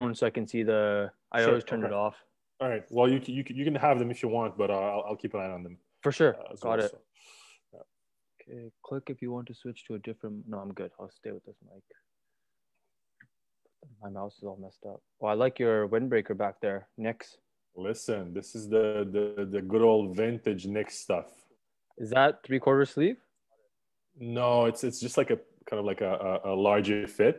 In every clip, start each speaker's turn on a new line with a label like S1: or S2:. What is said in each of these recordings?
S1: phone so I can see the. I
S2: Sure.
S1: always turned it
S2: Okay.
S1: off.
S2: All right. Well, you can have them if you want, but I'll keep an eye on them
S1: For sure.
S2: as
S1: Got
S2: well.
S1: it.
S2: So yeah.
S1: Okay. Click if you want to switch to a different. No, I'm good. I'll stay with this mic. My mouse is all messed up. Oh, I like your windbreaker back there. Knicks.
S2: Listen, this is the good old vintage Nick stuff.
S1: Is that 3/4 sleeve?
S2: No, it's just like a kind of like a larger fit.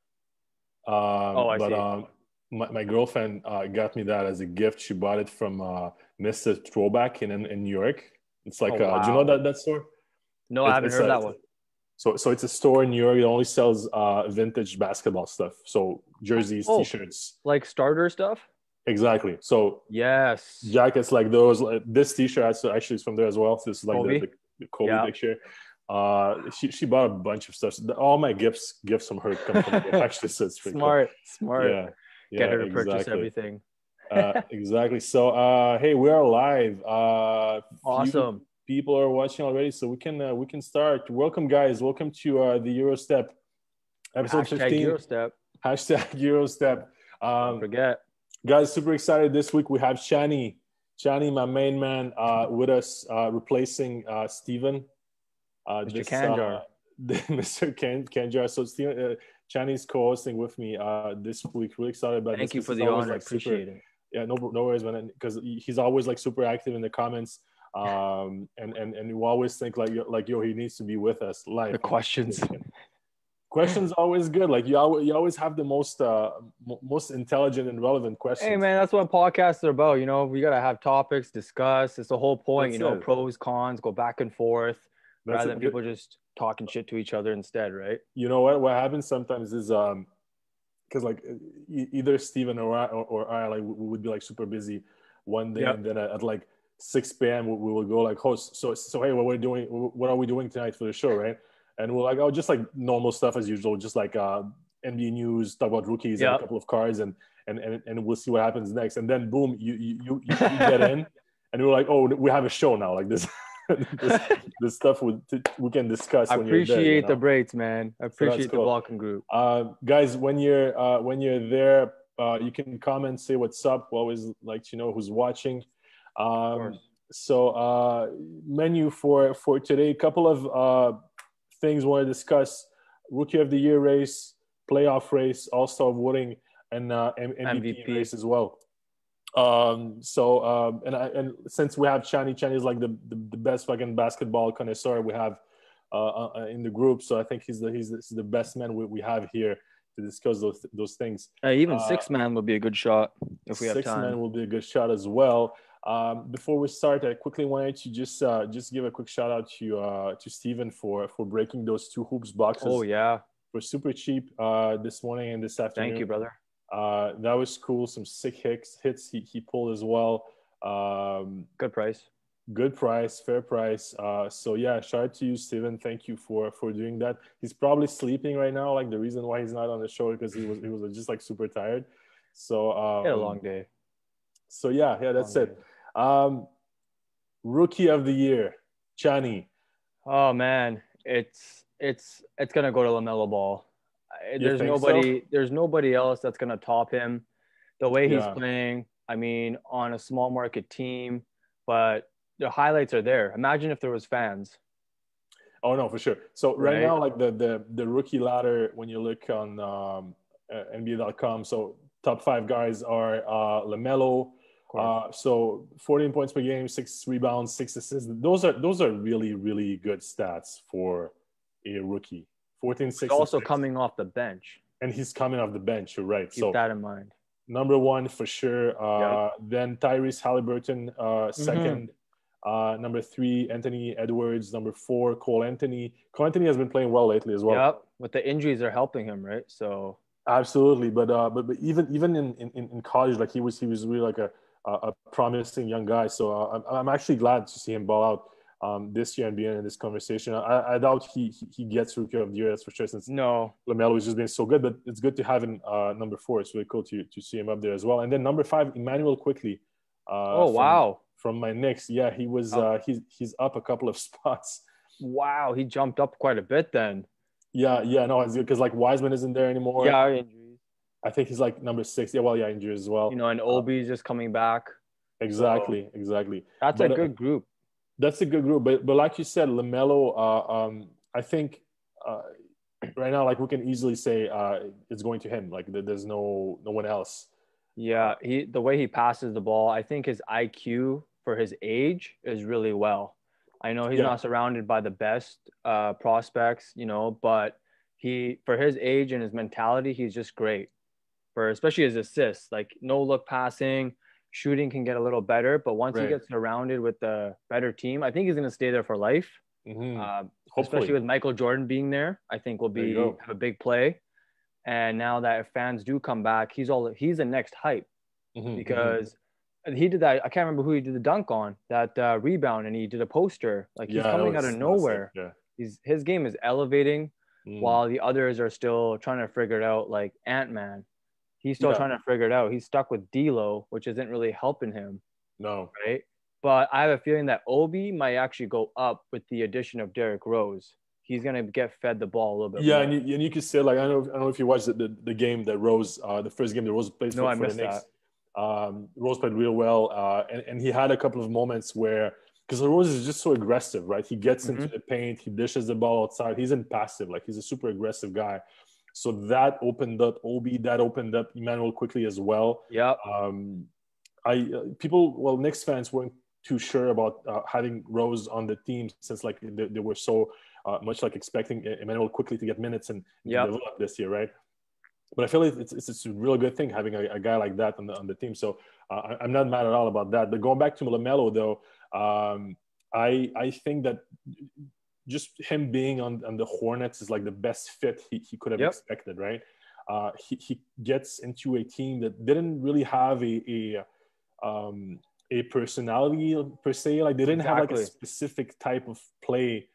S1: Oh, I
S2: But
S1: see.
S2: my girlfriend got me that as a gift. She bought it from Mr. Throwback in New York. It's
S1: Oh,
S2: like do you know
S1: wow.
S2: that store?
S1: No, I haven't
S2: It's
S1: heard of
S2: a
S1: that one.
S2: so it's a store in New York that only sells vintage basketball stuff. So jerseys,
S1: Oh,
S2: t-shirts.
S1: like starter stuff?
S2: Exactly. So
S1: Yes.
S2: jackets like those. This T-shirt actually is from there as well. So this is like
S1: Kobe?
S2: the Kobe
S1: Yeah.
S2: picture. She bought a bunch of stuff. So all my gifts from her come from there. Actually, so it's pretty cool.
S1: Smart. Smart.
S2: Yeah,
S1: Get
S2: yeah,
S1: her to purchase
S2: exactly,
S1: everything.
S2: exactly. So hey, we are live. Few
S1: Awesome.
S2: people are watching already, so we can start. Welcome, guys. Welcome to the Eurostep episode
S1: Hashtag
S2: 15.
S1: Eurostep.
S2: Hashtag Eurostep.
S1: Don't forget.
S2: Guys, super excited this week. We have Chani, my main man, with us, replacing Steven.
S1: Mr.
S2: This
S1: Kanjar.
S2: Mr. Kanjar. So Steven, Chani's co-hosting with me this week. Really excited about this.
S1: Thank you
S2: This
S1: for
S2: is
S1: the
S2: always
S1: honor.
S2: like super.
S1: Appreciate it.
S2: Yeah, no worries, man. Because he's always like super active in the comments. And you always think like yo, he needs to be with us live.
S1: The questions.
S2: Questions always good. Like you always have the most intelligent and relevant
S1: Hey,
S2: questions.
S1: man, that's what podcasts are about. We got to have topics, discuss. It's the whole point,
S2: That's it.
S1: pros, cons, go back and forth
S2: That's
S1: rather
S2: it.
S1: than people just talking shit to each other instead, right?
S2: You know what happens sometimes is because like either Steven or I like we would be like super busy one day,
S1: Yep.
S2: and then at like 6 p.m. we will go like, host, so hey, what are we doing tonight for the show, right? And we're like, oh, just like normal stuff as usual, just like NBA news, talk about rookies and a
S1: Yep.
S2: couple of cards, and we'll see what happens next. And then boom, you get in, and we're like, oh, we have a show now, like this. this stuff we can discuss
S1: I
S2: when you're there.
S1: appreciate the breaks, man. I
S2: So that's
S1: appreciate the
S2: cool.
S1: Balkan group.
S2: Guys, when you're there, you can comment, say what's up. We always like to know who's watching. So menu for today, a couple of things we want to discuss: Rookie of the Year race, playoff race, All-Star voting, and MVP race as well. And since we have Chani is like the best fucking basketball connoisseur we have in the group, so I think he's the best man we have here to discuss those things.
S1: Even 6-man would be a good shot if we have time.
S2: 6-man will be a good shot as well. Before we start, I quickly wanted to just give a quick shout out to Steven for breaking those 2 hoops boxes.
S1: Oh yeah,
S2: for super cheap this morning and this afternoon.
S1: Thank you, brother.
S2: That was cool. Some sick hits he pulled as well.
S1: Good price.
S2: Good price, fair price. So yeah, shout out to you, Steven. Thank you for doing that. He's probably sleeping right now. Like the reason why he's not on the show because he was just like super tired. So
S1: he had a long day.
S2: So yeah, that's it. Rookie of the Year, Chani.
S1: Oh man, it's gonna go to LaMelo Ball. There's nobody else that's gonna top him. The way he's playing, I mean, on a small market team, but the highlights are there. Imagine if there was fans.
S2: Oh no, for sure. So right now, like the rookie ladder, when you look on NBA.com, so top 5 guys are LaMelo. So 14 points per game, 6 rebounds, 6 assists. Those are really, really good stats for a rookie. 14, 6.
S1: He's also coming off the bench.
S2: And he's coming off the bench, you're right.
S1: Keep that in mind.
S2: Number 1 for sure. Then Tyrese Halliburton, second. Number 3, Anthony Edwards. Number 4, Cole Anthony. Cole Anthony has been playing well lately as well.
S1: Yep, with the injuries are helping him, right? So
S2: absolutely, but even in college, like he was really like a promising young guy. So I'm actually glad to see him ball out this year and being in this conversation. I doubt he gets Rookie of the Year, that's for sure, since LaMelo has just been so good, but it's good to have him number 4. It's really cool to see him up there as well. And then number 5, Emmanuel Quickley. From my Knicks. Yeah, he was he's up a couple of spots.
S1: Wow, he jumped up quite a bit then.
S2: Yeah, no, it's good because like Wiseman isn't there anymore.
S1: Yeah, injuries.
S2: I think he's like number 6. Yeah, well, yeah, injured as well.
S1: And Obi's just coming back.
S2: Exactly,
S1: So
S2: exactly.
S1: that's a good group.
S2: That's a good group. But like you said, LaMelo, I think right now, like we can easily say it's going to him. Like there's no one else.
S1: Yeah, the way he passes the ball, I think his IQ for his age is really well. I know he's not surrounded by the best prospects, but for his age and his mentality, he's just great. For especially his assists, like no look passing, shooting can get a little better, but once he gets surrounded with the better team, I think he's going to stay there for life. Especially with Michael Jordan being there, I think will have a big play. And now that if fans do come back, he's the next hype because he did that. I can't remember who he did the dunk on, that rebound, and he did a poster. Like he's coming out of nowhere. His game is elevating while the others are still trying to figure it out. Like Ant-Man, he's still trying to figure it out. He's stuck with D'Lo, which isn't really helping him.
S2: No.
S1: Right. But I have a feeling that Obi might actually go up with the addition of Derrick Rose. He's gonna get fed the ball a little bit.
S2: Yeah, more. And you could say, like, I don't know if you watched the game that Rose, the first game that Rose played for the Knicks. Rose played real well, and he had a couple of moments where, because Rose is just so aggressive, right? He gets into the paint, he dishes the ball outside. He's impassive, like he's a super aggressive guy. So that opened up Obi, that opened up Immanuel Quickley as well.
S1: Yeah.
S2: Knicks fans weren't too sure about having Rose on the team since like they were so much like expecting Immanuel Quickley to get minutes and develop this year, right? But I feel like it's a real good thing having a guy like that on the team. So I'm not mad at all about that. But going back to LaMelo though, I think that just him being on the Hornets is like the best fit he could have expected, right? He gets into a team that didn't really have a personality per se. Like they didn't have like a specific type of play,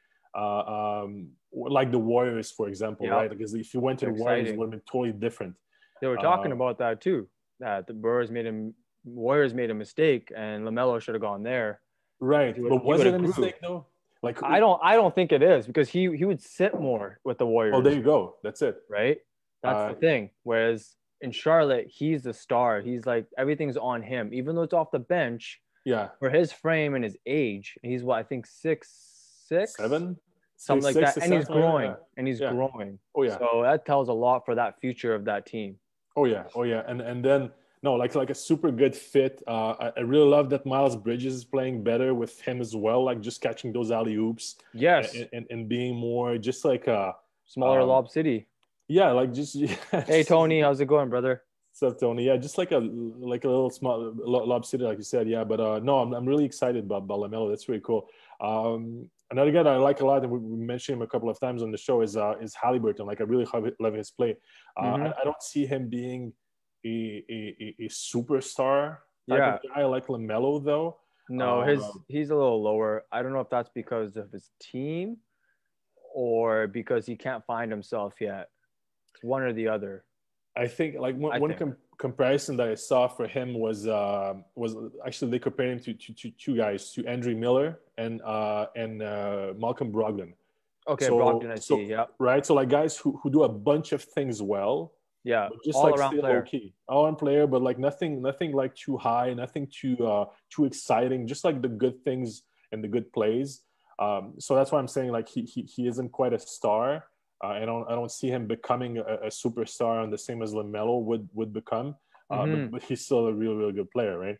S2: like the Warriors, for example, right? Because if you went to the Warriors, it would have been totally different.
S1: They were talking about that too. That the Warriors made a mistake, and LaMelo should have gone there.
S2: Right, but was it a mistake though? Like
S1: I don't think it is, because he would sit more with the Warriors.
S2: Oh, there you go. That's it.
S1: Right. That's the thing. Whereas in Charlotte, he's the star. He's like, everything's on him, even though it's off the bench.
S2: Yeah.
S1: For his frame and his age, he's what, I think 6'6",
S2: 7,
S1: something like that, and he's growing. And he's growing.
S2: Oh yeah.
S1: So that tells a lot for that future of that team.
S2: Oh yeah. And then no, like a super good fit. I really love that Miles Bridges is playing better with him as well, like just catching those alley oops.
S1: Yes.
S2: And being more just like a
S1: smaller Lob City.
S2: Yeah, like just.
S1: Hey Tony, how's it going, brother?
S2: What's up, Tony? Yeah, just like a little small Lob City, like you said. Yeah, but no, I'm really excited about LaMelo. That's really cool. Another guy that I like a lot, and we mentioned him a couple of times on the show, is Haliburton. Like I really love his play. I don't see him being a superstar type of guy like LaMelo though.
S1: No, he's a little lower. I don't know if that's because of his team or because he can't find himself yet. It's one or the other.
S2: I think like one comparison that I saw for him was actually they compared him to two guys, to Andre Miller and Malcolm Brogdon.
S1: Okay, so, Brogdon, I see. Yeah.
S2: Right. So like guys who do a bunch of things well.
S1: Yeah.
S2: Just all like around player. All around player, but like nothing like too high, nothing too exciting. Just like the good things and the good plays. So that's why I'm saying like he isn't quite a star. I don't see him becoming a superstar on the same as LaMelo would become. But he's still a real good player, right?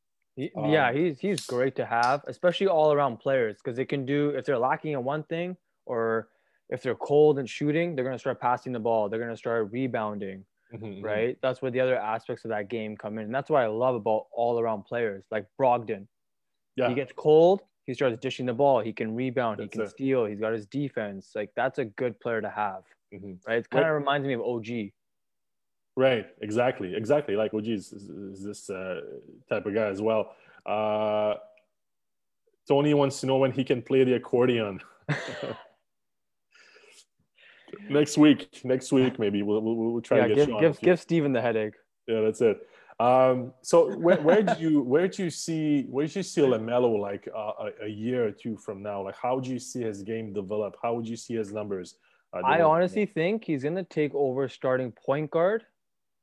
S1: He's great to have, especially all around players, because they can do, if they're lacking in one thing, or if they're cold and shooting, they're going to start passing the ball. They're going to start rebounding, right? That's where the other aspects of that game come in. And that's what I love about all around players like Brogdon. Yeah. He gets cold, he starts dishing the ball. He can rebound. He can steal. He's got his defense. Like that's a good player to have, right? It kind of reminds me of OG.
S2: Right. Exactly. Like OG is this type of guy as well. Tony wants to know when he can play the accordion. Next week, maybe we'll try to get you on.
S1: Give Steven the headache.
S2: Yeah, that's it. So where do you see LaMelo like a year or two from now? Like how would you see his game develop? How would you see his numbers?
S1: I honestly think he's gonna take over starting point guard,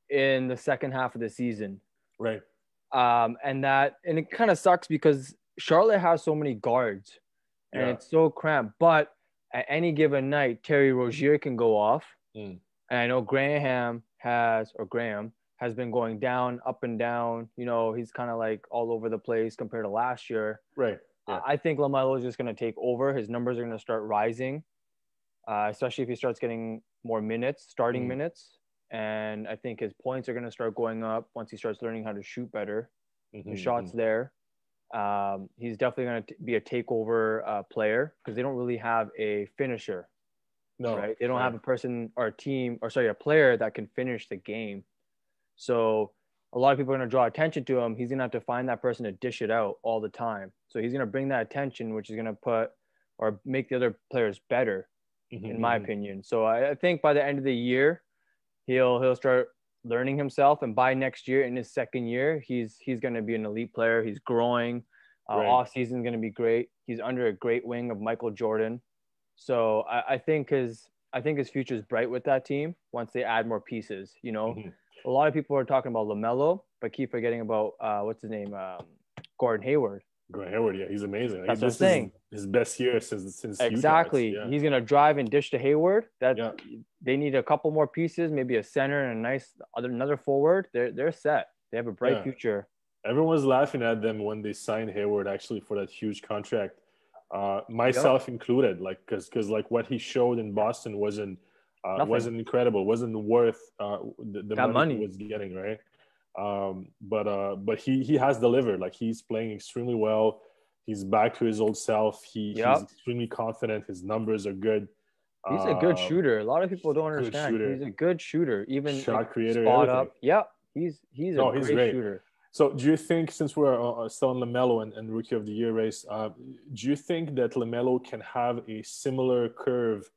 S1: in the second half of the season.
S2: Right.
S1: And it kind of sucks because Charlotte has so many guards and it's so cramped. But at any given night, Terry Rozier can go off. And I know Graham has been going down, up and down. You know, he's kind of like all over the place compared to last year.
S2: Right. Yeah.
S1: I think LaMelo is just going to take over. His numbers are going to start rising, especially if he starts getting more minutes, starting minutes. And I think his points are going to start going up once he starts learning how to shoot better. The shots there. He's definitely going to be a takeover player because they don't really have a finisher.
S2: No,
S1: right? They don't have a person or a player that can finish the game. So a lot of people are going to draw attention to him. He's going to have to find that person to dish it out all the time. So he's going to bring that attention, which is going to make the other players better, in my opinion. So I think by the end of the year, he'll start learning himself, and by next year, in his second year, he's going to be an elite player. He's growing. Off season is going to be great. He's under a great wing of Michael Jordan. So I think his future is bright with that team once they add more pieces. You know, a lot of people are talking about LaMelo, but keep forgetting about what's his name, Gordon Hayward.
S2: Gordon Hayward, yeah, he's amazing.
S1: That's what I'm saying.
S2: His best year since
S1: exactly.
S2: Utah.
S1: He's gonna drive and dish to Hayward. They need a couple more pieces, maybe a center and another forward. They're set. They have a bright future.
S2: Everyone was laughing at them when they signed Hayward actually for that huge contract. Myself included, like because like what he showed in Boston wasn't incredible, wasn't worth the money he was getting, right? But he has delivered. Like he's playing extremely well. He's back to his old self. He's extremely confident. His numbers are good.
S1: He's a good shooter. A lot of people don't understand. He's a good shooter. Even
S2: shot creator.
S1: Spot up. Yep. He's a great shooter.
S2: So do you think, since we're still on LaMelo and Rookie of the Year race, do you think that LaMelo can have a similar curve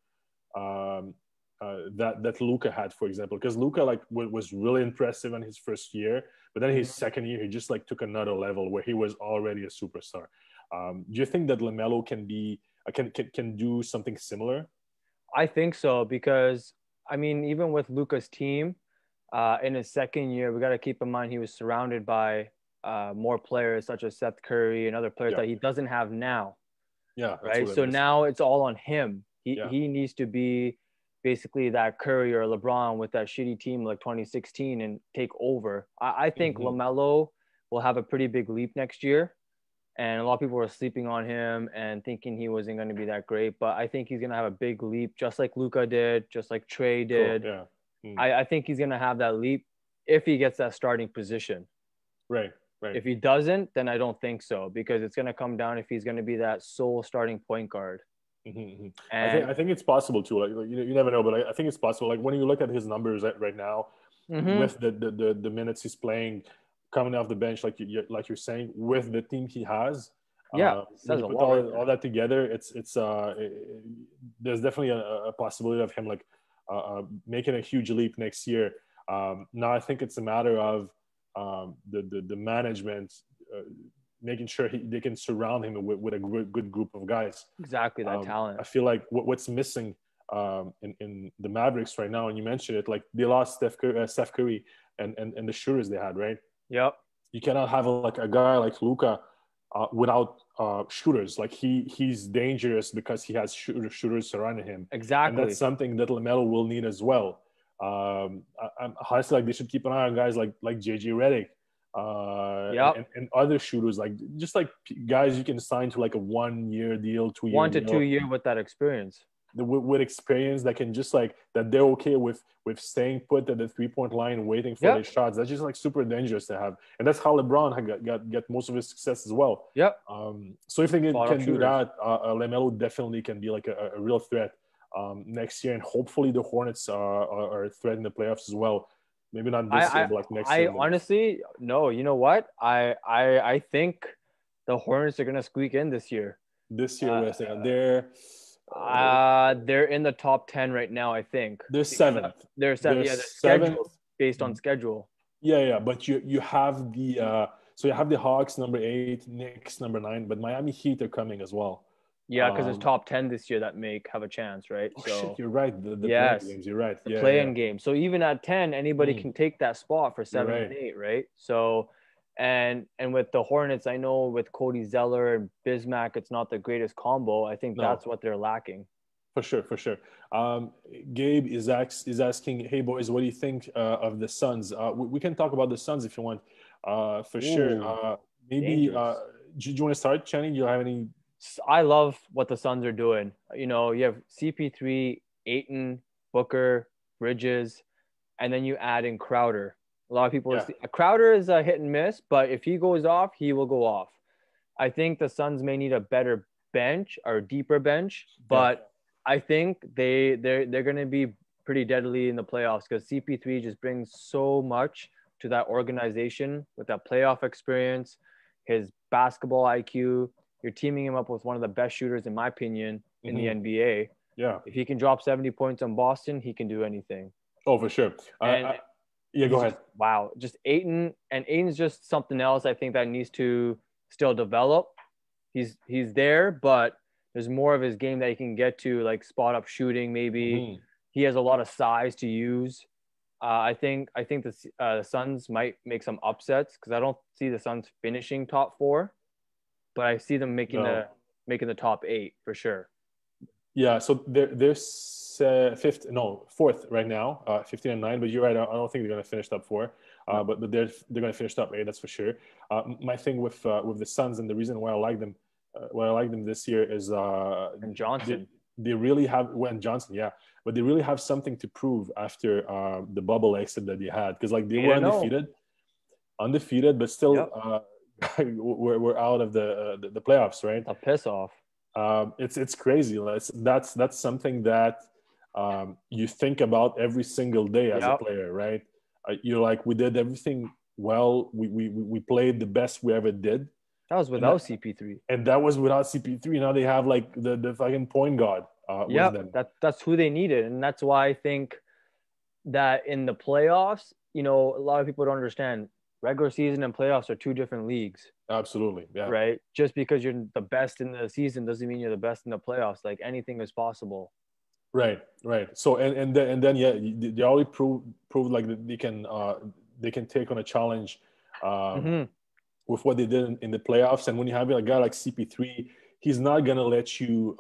S2: that Luka had, for example? Because Luka was really impressive in his first year, but then his second year, he just took another level where he was already a superstar. Do you think that LaMelo can do something similar?
S1: I think so, because I mean, even with Luka's team, in his second year, we got to keep in mind he was surrounded by more players such as Seth Curry and other players that he doesn't have now.
S2: Yeah.
S1: Right. So now it's all on him. He needs to be basically that Curry or LeBron with that shitty team like 2016 and take over. I think LaMelo will have a pretty big leap next year. And a lot of people were sleeping on him and thinking he wasn't going to be that great. But I think he's going to have a big leap, just like Luka did, just like Trey did.
S2: Cool. Yeah.
S1: I think he's going to have that leap if he gets that starting position.
S2: Right.
S1: If he doesn't, then I don't think so, because it's going to come down if he's going to be that sole starting point guard.
S2: And I think it's possible too. Like you never know, but I think it's possible. Like when you look at his numbers right now, with the minutes he's playing, coming off the bench, like you're saying, with the team he has, put all that together, it's there's definitely a possibility of him making a huge leap next year. Now I think it's a matter of the management making sure they can surround him with a good group of guys.
S1: Exactly, that talent.
S2: I feel like what's missing in the Mavericks right now, and you mentioned it, like they lost Steph Curry and the shooters they had, right?
S1: Yep.
S2: You cannot have a guy like Luka without shooters. Like he's dangerous because he has shooters surrounding him.
S1: Exactly.
S2: And that's something that LaMelo will need as well. I'm honestly, like, they should keep an eye on guys like JJ Redick, and other shooters, just guys you can sign to a 1 year deal, 2 year
S1: 1 to 2 year with that experience.
S2: With experience that can just that they're okay with staying put at the 3-point line and waiting for their shots. That's just super dangerous to have, and that's how LeBron got most of his success as well.
S1: Yep.
S2: So if they can do that, LaMelo definitely can be a real threat next year, and hopefully the Hornets are a threat in the playoffs as well. Maybe not this year, but next year.
S1: Honestly, no. You know what? I think the Hornets are gonna squeak in this year. They're in the top 10 right now, I think.
S2: They're seventh.
S1: They're seventh. Yeah, they're scheduled based on schedule.
S2: Yeah. But you have the so you have the Hawks number 8, Knicks number 9, but Miami Heat are coming as well.
S1: Yeah, because it's top 10 this year that have a chance, right?
S2: Oh, shit, you're right. The playing games, you're right.
S1: The playing game. So even at 10, anybody can take that spot for 7 and 8, right? So, and with the Hornets, I know with Cody Zeller and Bismack, it's not the greatest combo. I think that's what they're lacking.
S2: For sure. Gabe is asking, hey boys, what do you think of the Suns? We can talk about the Suns if you want, for sure. Maybe do you want to start, Channing? Do you have any?
S1: I love what the Suns are doing. You know, you have CP3, Ayton, Booker, Bridges, and then you add in Crowder. A lot of people, Crowder is a hit and miss, but if he goes off, he will go off. I think the Suns may need a better bench or a deeper bench, but I think they're going to be pretty deadly in the playoffs because CP3 just brings so much to that organization with that playoff experience, his basketball IQ. You're teaming him up with one of the best shooters, in my opinion, in the NBA.
S2: Yeah.
S1: If he can drop 70 points on Boston, he can do anything.
S2: Oh, for sure. Go ahead.
S1: Wow. Just Ayton. And Ayton's just something else I think that needs to still develop. He's there, but there's more of his game that he can get to, like spot up shooting maybe. He has a lot of size to use. I think the Suns might make some upsets because I don't see the Suns finishing top 4. But I see them making the top 8 for sure.
S2: Yeah, so they're fourth right now, 15 and 9. But you're right. I don't think they're going to finish top 4. But they're going to finish top 8. That's for sure. My thing with the Suns and the reason why I like them this year is
S1: and Johnson.
S2: They really have Johnson, but they really have something to prove after the bubble exit that they had because like they were undefeated, but still. We're out of the playoffs, right?
S1: A piss off.
S2: It's crazy. That's something that you think about every single day as a player, right? You're like, we did everything well. We played the best we ever did.
S1: That was without CP3.
S2: And that was without CP3. Now they have like the fucking point guard.
S1: That's who they needed, and that's why I think that in the playoffs, you know, a lot of people don't understand. Regular season and playoffs are 2 different leagues.
S2: Absolutely, yeah.
S1: Right? Just because you're the best in the season doesn't mean you're the best in the playoffs. Like anything is possible.
S2: Right. So and then they already proved like they can take on a challenge with what they did in the playoffs. And when you have a guy like CP3, he's not gonna let you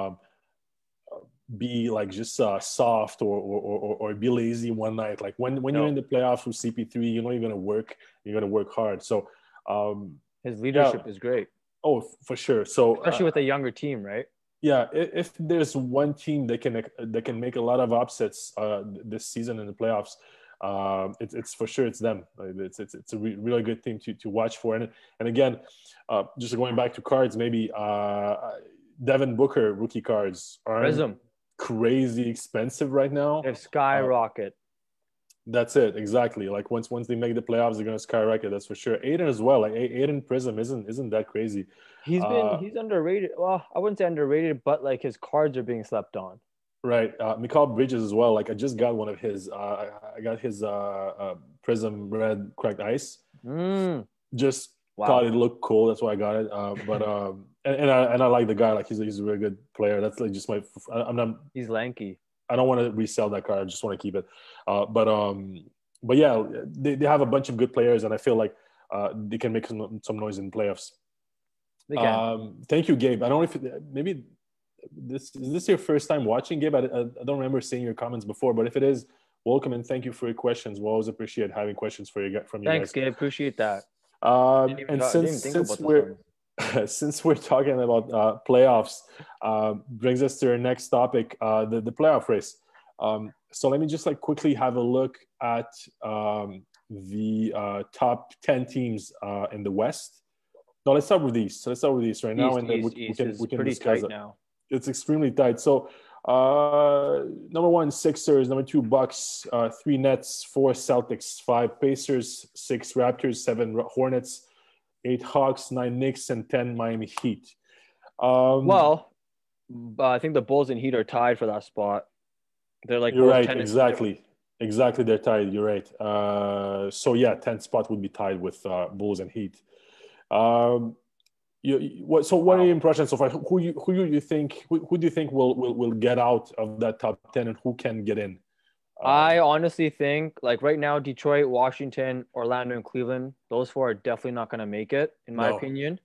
S2: be like just soft or be lazy one night. Like when you're in the playoffs with CP3, you know you're gonna work hard. So
S1: his leadership is great.
S2: Oh, for sure. So
S1: especially with a younger team, right?
S2: Yeah, if there's one team that can make a lot of upsets this season in the playoffs, it's for sure it's them. It's a really good team to watch for. And again, just going back to cards, maybe Devin Booker rookie cards are crazy expensive right now.
S1: They've skyrocket.
S2: That's it, exactly. Like once they make the playoffs, they're gonna skyrocket. That's for sure. Ayton as well. Like Ayton Prism isn't that crazy.
S1: He's underrated. Well, I wouldn't say underrated, but like his cards are being slept on.
S2: Right. Mikal Bridges as well. Like I just got one of his. I got his Prism Red Cracked Ice. Just thought it looked cool. That's why I got it. And I like the guy. Like he's a really good player. That's like just my. I'm not.
S1: He's lanky.
S2: I don't want to resell that card. I just want to keep it. But yeah, they have a bunch of good players, and I feel like they can make some noise in playoffs.
S1: They can.
S2: Thank you, Gabe. I don't know if maybe is this your first time watching, Gabe? I don't remember seeing your comments before, but if it is, welcome and thank you for your questions. We'll always appreciate having questions from you guys.
S1: Thanks, Gabe. Appreciate that.
S2: And since we're talking about playoffs, brings us to our next topic, the playoff race. So let me just like quickly have a look at the top 10 teams in the West. No, let's start with these. So let's start with these right now, and then we can discuss it. Now. It's extremely tight. So number 1, Sixers. Number 2, Bucks. 3, Nets. 4, Celtics. 5, Pacers. 6, Raptors. 7, Hornets. 8, Hawks. 9, Knicks, and 10, Miami Heat.
S1: I think the Bulls and Heat are tied for that spot. They're like
S2: you're right. Exactly. They're tied. You're right. So yeah, 10th spot would be tied with Bulls and Heat. What are your impressions so far? Who do you think will get out of that top 10 and who can get in?
S1: I honestly think like right now, Detroit, Washington, Orlando, and Cleveland, those four are definitely not going to make it, in my opinion.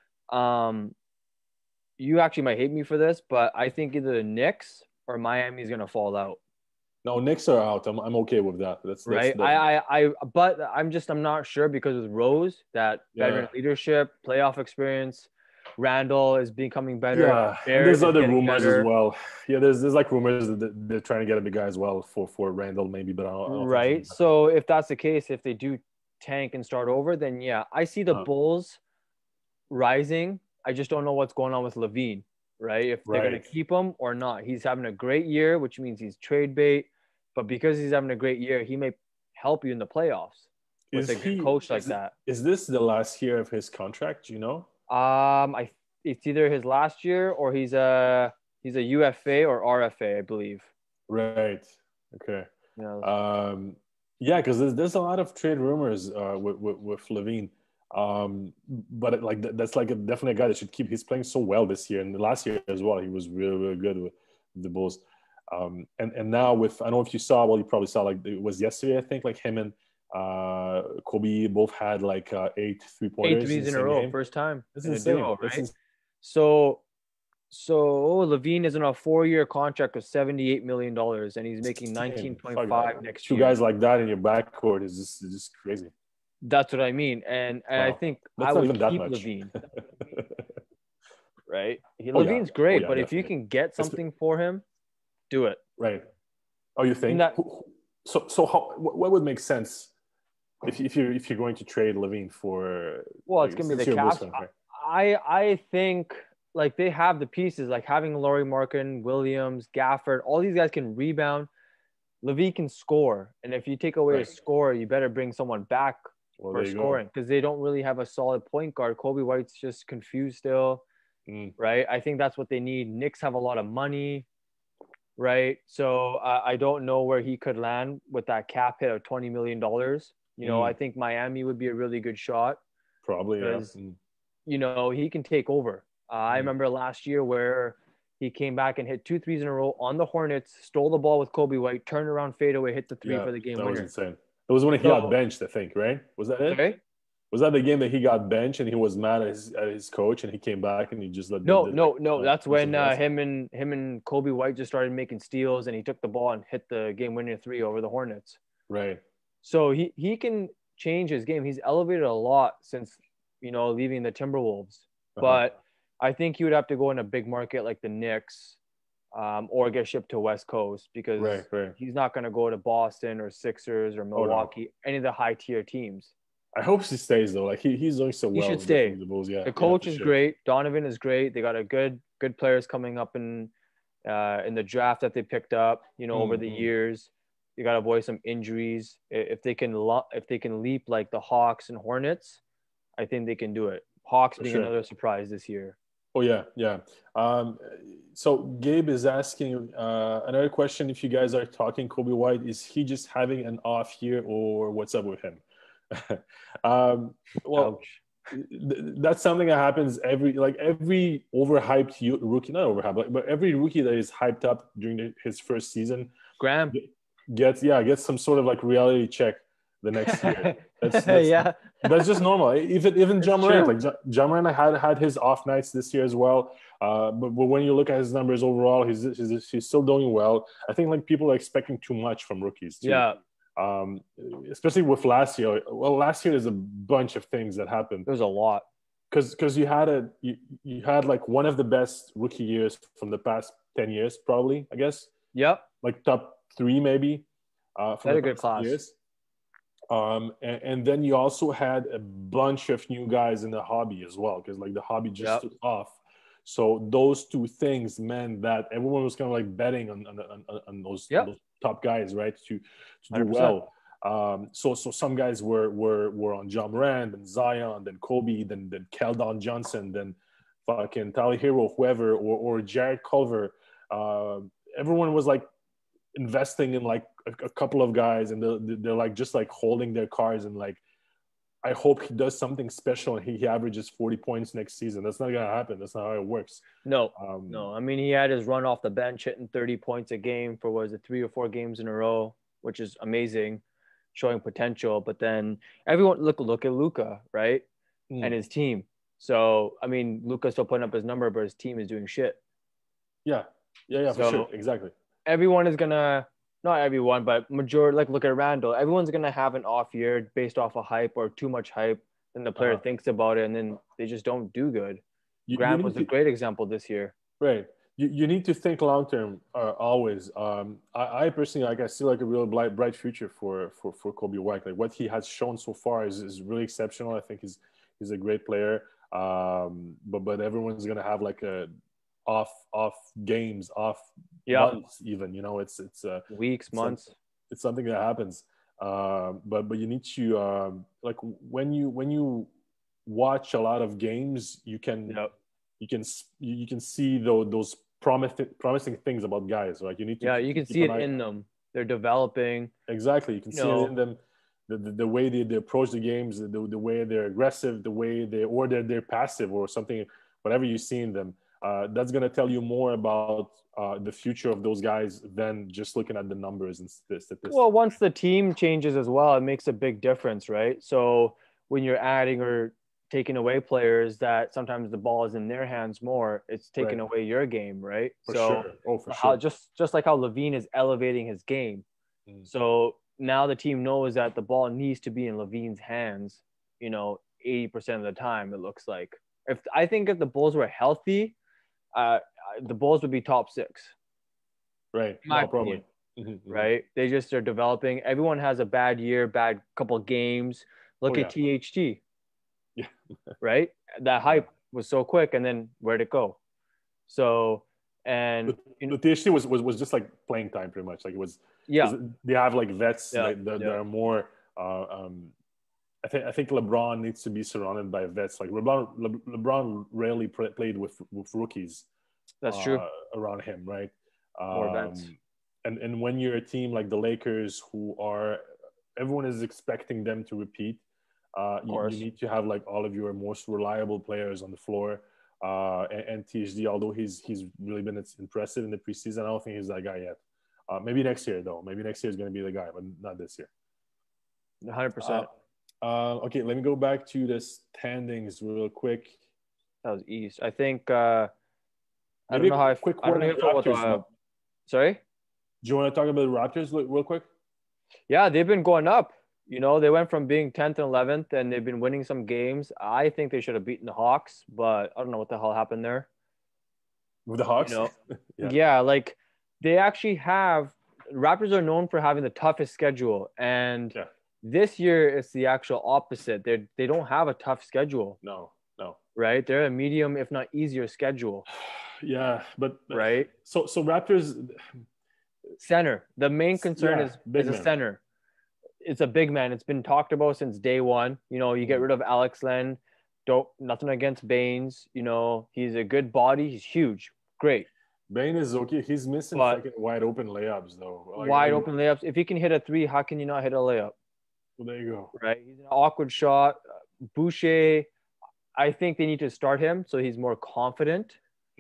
S1: You actually might hate me for this, but I think either the Knicks or Miami is going to fall out.
S2: No, Knicks are out. I'm okay with that. That's
S1: right. But I'm not sure because with Rose, that veteran leadership, playoff experience, Randall is becoming better.
S2: Yeah, there's other rumors as well. Yeah, there's like rumors that they're trying to get a big guy as well for Randall maybe, but I don't
S1: right.
S2: think
S1: so if that's the case, if they do tank and start over, then yeah, I see the Bulls rising. I just don't know what's going on with LaVine, right? If they're going to keep him or not. He's having a great year, which means he's trade bait. But because he's having a great year, he may help you in the playoffs with a good coach like that.
S2: Is this the last year of his contract? Do you know?
S1: It's either his last year or he's a UFA or RFA, I believe.
S2: Right. Okay. Yeah, because there's a lot of trade rumors with LaVine. But that's like definitely a guy that should keep. He's playing so well this year, and last year as well. He was really, really good with the Bulls. And now with, I don't know if you saw, well, you probably saw, like it was yesterday, I think, like him and Kobe both had like 8 3-pointers.
S1: 8 threes in a row, first time.
S2: That's insane.
S1: Duo, right? So LaVine is on a 4-year contract of $78 million, and he's making 19.5 next year.
S2: Two guys like that in your backcourt is just crazy.
S1: That's what I mean, and I think I would keep LaVine. Right? LaVine's great, but definitely. If you can get something for him, do it.
S2: Right. Oh, you think? So what would make sense if you're going to trade LaVine for?
S1: Well, it's going to be the Caps. I think like they have the pieces, like having Lauri Markkanen, Williams, Gafford. All these guys can rebound. LaVine can score, and if you take away a scorer, you better bring someone back for scoring because they don't really have a solid point guard. Kobe White's just confused still, right? I think that's what they need. Knicks have a lot of money. Right. So I don't know where he could land with that cap hit of $20 million. You know, I think Miami would be a really good shot.
S2: Probably,
S1: because, you know, he can take over. I remember last year where he came back and hit 2 threes in a row on the Hornets, stole the ball with Kobe White, turned around, fadeaway, hit the 3 for the game winner.
S2: That was insane. It was when he got benched, I think, right? Was that it?
S1: Okay.
S2: Was that the game that he got benched and he was mad at his coach and he came back and he just let
S1: No. That's when him and Kobe White just started making steals and he took the ball and hit the game-winning 3 over the Hornets.
S2: Right.
S1: So he can change his game. He's elevated a lot since, you know, leaving the Timberwolves. But I think he would have to go in a big market like the Knicks or get shipped to West Coast because he's not going to go to Boston or Sixers or Milwaukee, any of the high-tier teams.
S2: I hope he stays though. Like he's doing so well.
S1: He should stay.
S2: The Bulls, yeah.
S1: The coach is great. Donovan is great. They got a good players coming up in the draft that they picked up. You know, over the years, you got to avoid some injuries. If they can leap like the Hawks and Hornets, I think they can do it. Hawks being another surprise this year.
S2: Oh yeah. So Gabe is asking another question. If you guys are talking Kobe White, is he just having an off year or what's up with him? That's something that happens every overhyped rookie, not overhyped, but every rookie that is hyped up during his first season,
S1: Graham
S2: gets some sort of like reality check the next year. That's just normal. Even Ja Morant, like Ja Morant had his off nights this year as well. But when you look at his numbers overall, he's still doing well. I think like people are expecting too much from rookies too.
S1: Yeah.
S2: Especially with last year. Well, last year there's a bunch of things that happened.
S1: There's a lot
S2: because you had like one of the best rookie years from the past 10 years, probably. I guess.
S1: Yep.
S2: Like top 3 maybe.
S1: From the good class.
S2: Years. And then you also had a bunch of new guys in the hobby as well, because like the hobby just took off. So those 2 things meant that everyone was kind of like betting on those top guys, right? To do 100%. Well. So some guys were on Ja Morant, then Zion, then Kobe, then Keldon Johnson, then fucking Tyler Hero, whoever, or Jared Culver. Everyone was like investing in like a couple of guys, and they're like just like holding their cards, and like I hope he does something special and he averages 40 points next season. That's not gonna happen. That's not how it works.
S1: No, no. I mean, he had his run off the bench hitting 30 points a game for was it 3 or 4 games in a row, which is amazing, showing potential. But then everyone look at Luka, right? And his team. So I mean, Luka's still putting up his number, but his team is doing shit.
S2: Yeah, so, for sure, exactly.
S1: Everyone is gonna, not everyone, but majority. Like look at Randall. Everyone's gonna have an off year based off of hype or too much hype. Then the player thinks about it, and then they just don't do good. Grant was a great example this year.
S2: Right. You need to think long term always. I personally, like, I see like a real bright future for Kobe White. Like what he has shown so far is really exceptional. I think he's a great player. But everyone's gonna have like a off games, off months even. You know, it's
S1: weeks, months.
S2: It's something that happens. But you need to like when you watch a lot of games, you can see those promising things about guys. Like you need to
S1: you can see it in them. They're developing.
S2: Exactly, you can see it in them. The way they approach the games, the way they're aggressive, the way they're passive or something, whatever you see in them. That's going to tell you more about the future of those guys than just looking at the numbers and statistics.
S1: Well, once the team changes as well, it makes a big difference, right? So when you're adding or taking away players that sometimes the ball is in their hands more, it's taking away your game, right?
S2: For sure. Oh, for sure.
S1: Just like how LaVine is elevating his game. So now the team knows that the ball needs to be in LaVine's hands, 80% of the time, it looks like. I think if the Bulls were healthy, the Bulls would be top 6.
S2: Right. No, probably.
S1: Right? They just are developing. Everyone has a bad year, bad couple games. Look at THT.
S2: Yeah.
S1: Right? That hype was so quick, and then where'd it go? So, and
S2: the THT was just like playing time pretty much. Like it was. Yeah. They have like vets that are more. I think LeBron needs to be surrounded by vets. Like LeBron rarely played with rookies.
S1: That's true.
S2: Around him, right?
S1: More vets.
S2: And when you're a team like the Lakers, everyone is expecting them to repeat. You need to have like all of your most reliable players on the floor. And THD, although he's really been impressive in the preseason, I don't think he's that guy yet. Maybe next year though. Maybe next year is going to be the guy, but not this year.
S1: 100%.
S2: Okay, let me go back to the standings real quick.
S1: That was East. I think. I don't know how.
S2: Quick word on the Raptors.
S1: Sorry.
S2: Do you want to talk about the Raptors real quick?
S1: Yeah, they've been going up. They went from being 10th and 11th, and they've been winning some games. I think they should have beaten the Hawks, but I don't know what the hell happened there.
S2: With the Hawks?
S1: Yeah, like they actually have. Raptors are known for having the toughest schedule, and this year it's the actual opposite. They don't have a tough schedule.
S2: No.
S1: Right? They're a medium, if not easier schedule.
S2: Yeah, but
S1: right.
S2: So Raptors
S1: center. The main concern is a center. It's a big man. It's been talked about since day one. You get rid of Alex Len. Nothing against Baines. He's a good body. He's huge. Great.
S2: Bane is okay. He's missing fucking wide open layups though.
S1: Open layups. If he can hit a 3, how can you not hit a layup?
S2: Well, there you go.
S1: Right. He's an awkward shot. Boucher, I think they need to start him so he's more confident.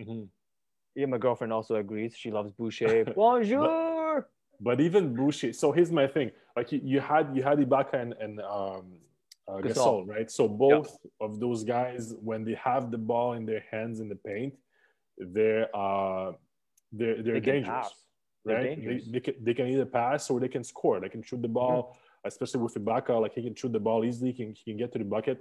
S1: Yeah, my girlfriend also agrees. She loves Boucher. Bonjour.
S2: But even Boucher. So here's my thing. Like you had Ibaka and Gasol, right? So both of those guys, when they have the ball in their hands in the paint, they're dangerous,
S1: pass.
S2: right? They can either pass or they can score. They can shoot the ball, especially with Ibaka. Like he can shoot the ball easily. He can get to the bucket.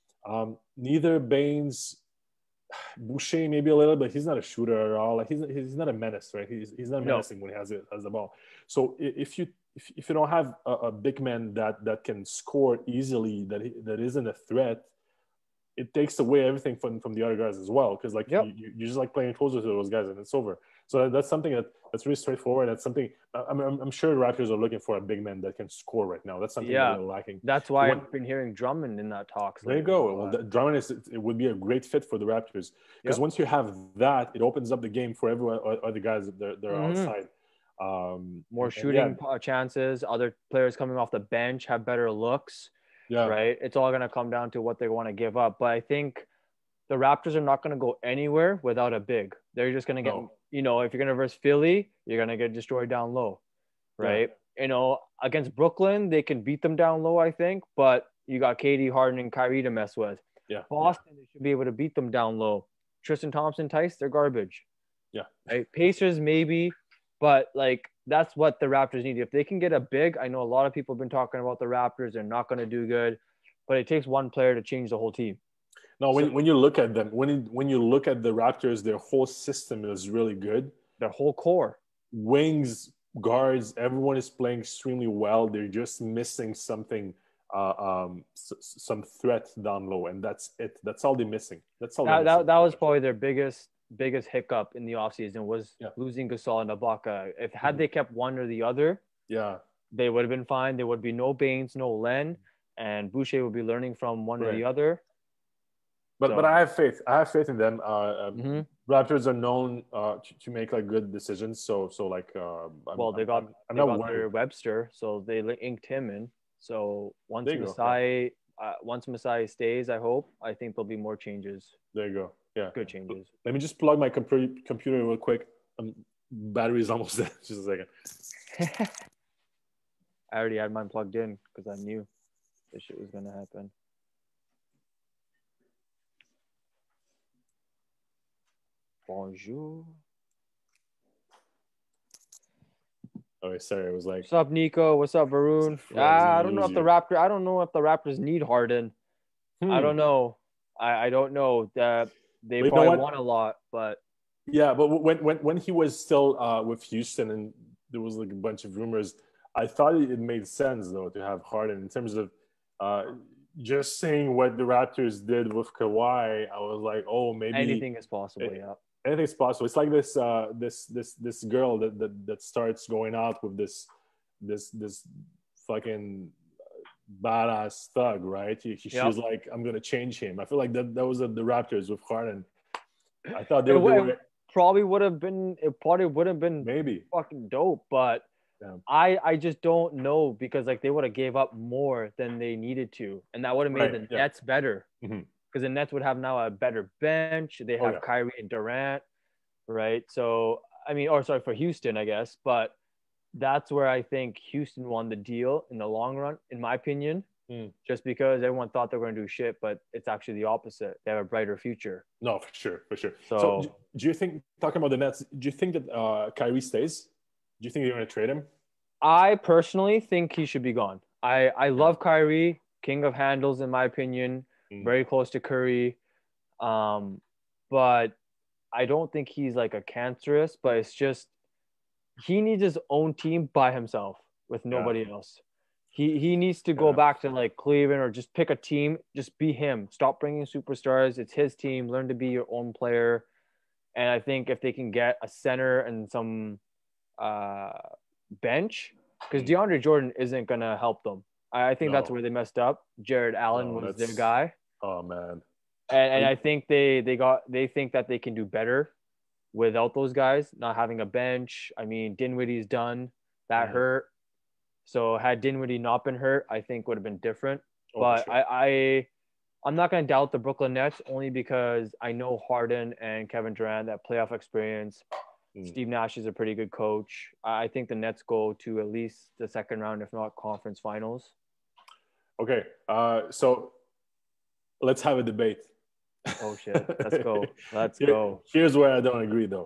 S2: Neither Baines, Boucher maybe a little, but he's not a shooter at all. Like he's not a menace, right? He's not menacing when he has the ball. So if you don't have a big man that can score easily, that isn't a threat, it takes away everything from the other guys as well. Because you're just like playing closer to those guys and it's over. So that's something that's really straightforward. That's something I'm sure the Raptors are looking for a big man that can score right now. That's something that they're lacking.
S1: That's why I've been hearing Drummond in that talks.
S2: There you go. Well, Drummond it would be a great fit for the Raptors because once you have that, it opens up the game for everyone. Other guys that are outside.
S1: More shooting chances. Other players coming off the bench have better looks.
S2: Yeah.
S1: Right. It's all going to come down to what they want to give up. But I think the Raptors are not going to go anywhere without a big. They're just going to get, if you're going to verse Philly, you're going to get destroyed down low. Right. Yeah. Against Brooklyn, they can beat them down low, I think. But you got KD, Harden, and Kyrie to mess with.
S2: Yeah.
S1: Boston, they should be able to beat them down low. Tristan Thompson, Tice, they're garbage.
S2: Yeah.
S1: Right? Pacers, maybe. But, that's what the Raptors need. If they can get a big, I know a lot of people have been talking about the Raptors. They're not going to do good. But it takes one player to change the whole team.
S2: No, when you look at them, when you look at the Raptors, their whole system is really good.
S1: Their whole core.
S2: Wings, guards, everyone is playing extremely well. They're just missing something, some threat down low, and that's it. That's all they're missing. That's all.
S1: That was probably their biggest hiccup in the offseason was losing Gasol and Ibaka. Had they kept one or the other, they would have been fine. There would be no Baines, no Len, and Boucher would be learning from one or the other.
S2: But I have faith. I have faith in them. Raptors are known to make good decisions. So
S1: they got their Webster, so they inked him in. So once Masai stays, I think there'll be more changes.
S2: There you go. Yeah,
S1: good changes.
S2: Let me just plug my computer real quick. Battery's almost dead. Just a second.
S1: I already had mine plugged in because I knew this shit was gonna happen. Bonjour.
S2: Oh, sorry. It was
S1: what's up, Nico? What's up, Varun? I don't know if the Raptors need Harden. I don't know. I don't know. They probably won a lot, but
S2: yeah. But when he was still with Houston, and there was a bunch of rumors, I thought it made sense though to have Harden in terms of just saying what the Raptors did with Kawhi. I was like, oh, maybe
S1: anything is possible.
S2: Anything's possible. It's like this girl that starts going out with this fucking badass thug, right? She was like, I'm gonna change him. I feel like that was the Raptors with Harden. I thought
S1: it probably would have been
S2: maybe
S1: fucking dope, but I just don't know because they would have gave up more than they needed to, and that would have made the Nets better. Because the Nets would have now a better bench. They have Kyrie and Durant, right? So, for Houston, I guess. But that's where I think Houston won the deal in the long run, in my opinion, just because everyone thought they were going to do shit, but it's actually the opposite. They have a brighter future.
S2: No, for sure. So do you think, talking about the Nets, do you think that Kyrie stays? Do you think they're going to trade him?
S1: I personally think he should be gone. I love Kyrie, king of handles, in my opinion. Very close to Curry, but I don't think he's a cancerous. But it's just he needs his own team by himself with nobody else. He needs to go back to Cleveland or just pick a team. Just be him. Stop bringing superstars. It's his team. Learn to be your own player. And I think if they can get a center and some bench, because DeAndre Jordan isn't gonna help them. I think that's where they messed up. Jared Allen was their guy.
S2: Oh man.
S1: And I think they think that they can do better without those guys, not having a bench. Dinwiddie's done. That hurt. So had Dinwiddie not been hurt, I think would have been different. But sure. I'm not going to doubt the Brooklyn Nets only because I know Harden and Kevin Durant, that playoff experience. Steve Nash is a pretty good coach. I think the Nets go to at least the second round, if not conference finals.
S2: Okay, so let's have a debate.
S1: Oh shit! Let's go. Let's go.
S2: Here's where I don't agree, though.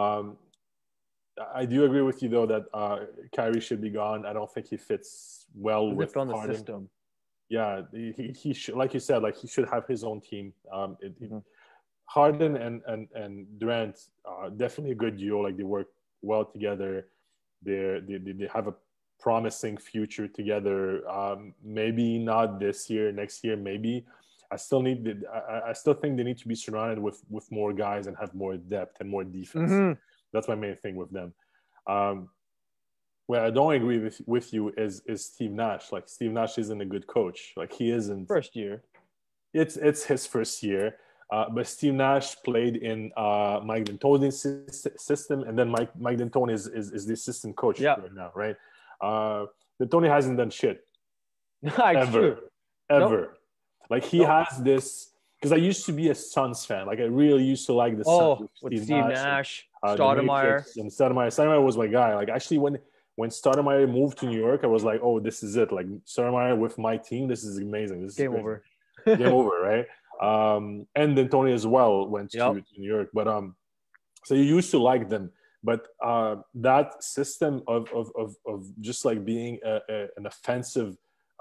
S2: I do agree with you, though, that Kyrie should be gone. I don't think he fits well with
S1: on
S2: Harden.
S1: The system.
S2: Yeah, he should, like you said, he should have his own team. Harden and Durant definitely a good duo. They work well together. They have a promising future together. Maybe not this year, next year, maybe. I still think they need to be surrounded with more guys and have more depth and more defense. That's my main thing with them. Where I don't agree with you is Steve Nash. Steve Nash isn't a good coach. He isn't.
S1: First year.
S2: It's his first year. But Steve Nash played in Mike D'Antoni's system, and then Mike D'Antoni is the assistant coach right now, right? D'Antoni hasn't done shit.
S1: Ever.
S2: ever.
S1: Nope.
S2: Like he has this, because I used to be a Suns fan. Like I really used to like the Suns
S1: with Steve Nash,
S2: and,
S1: Stoudemire.
S2: And Stoudemire. Stoudemire was my guy. Like actually, when Stoudemire moved to New York, I was like, oh, this is it. Like Stoudemire with my team, this is amazing. This is
S1: Game
S2: crazy.
S1: over.
S2: Game over, right? And then Tony as well went to New York. But so you used to like them. But that system of just like being an offensive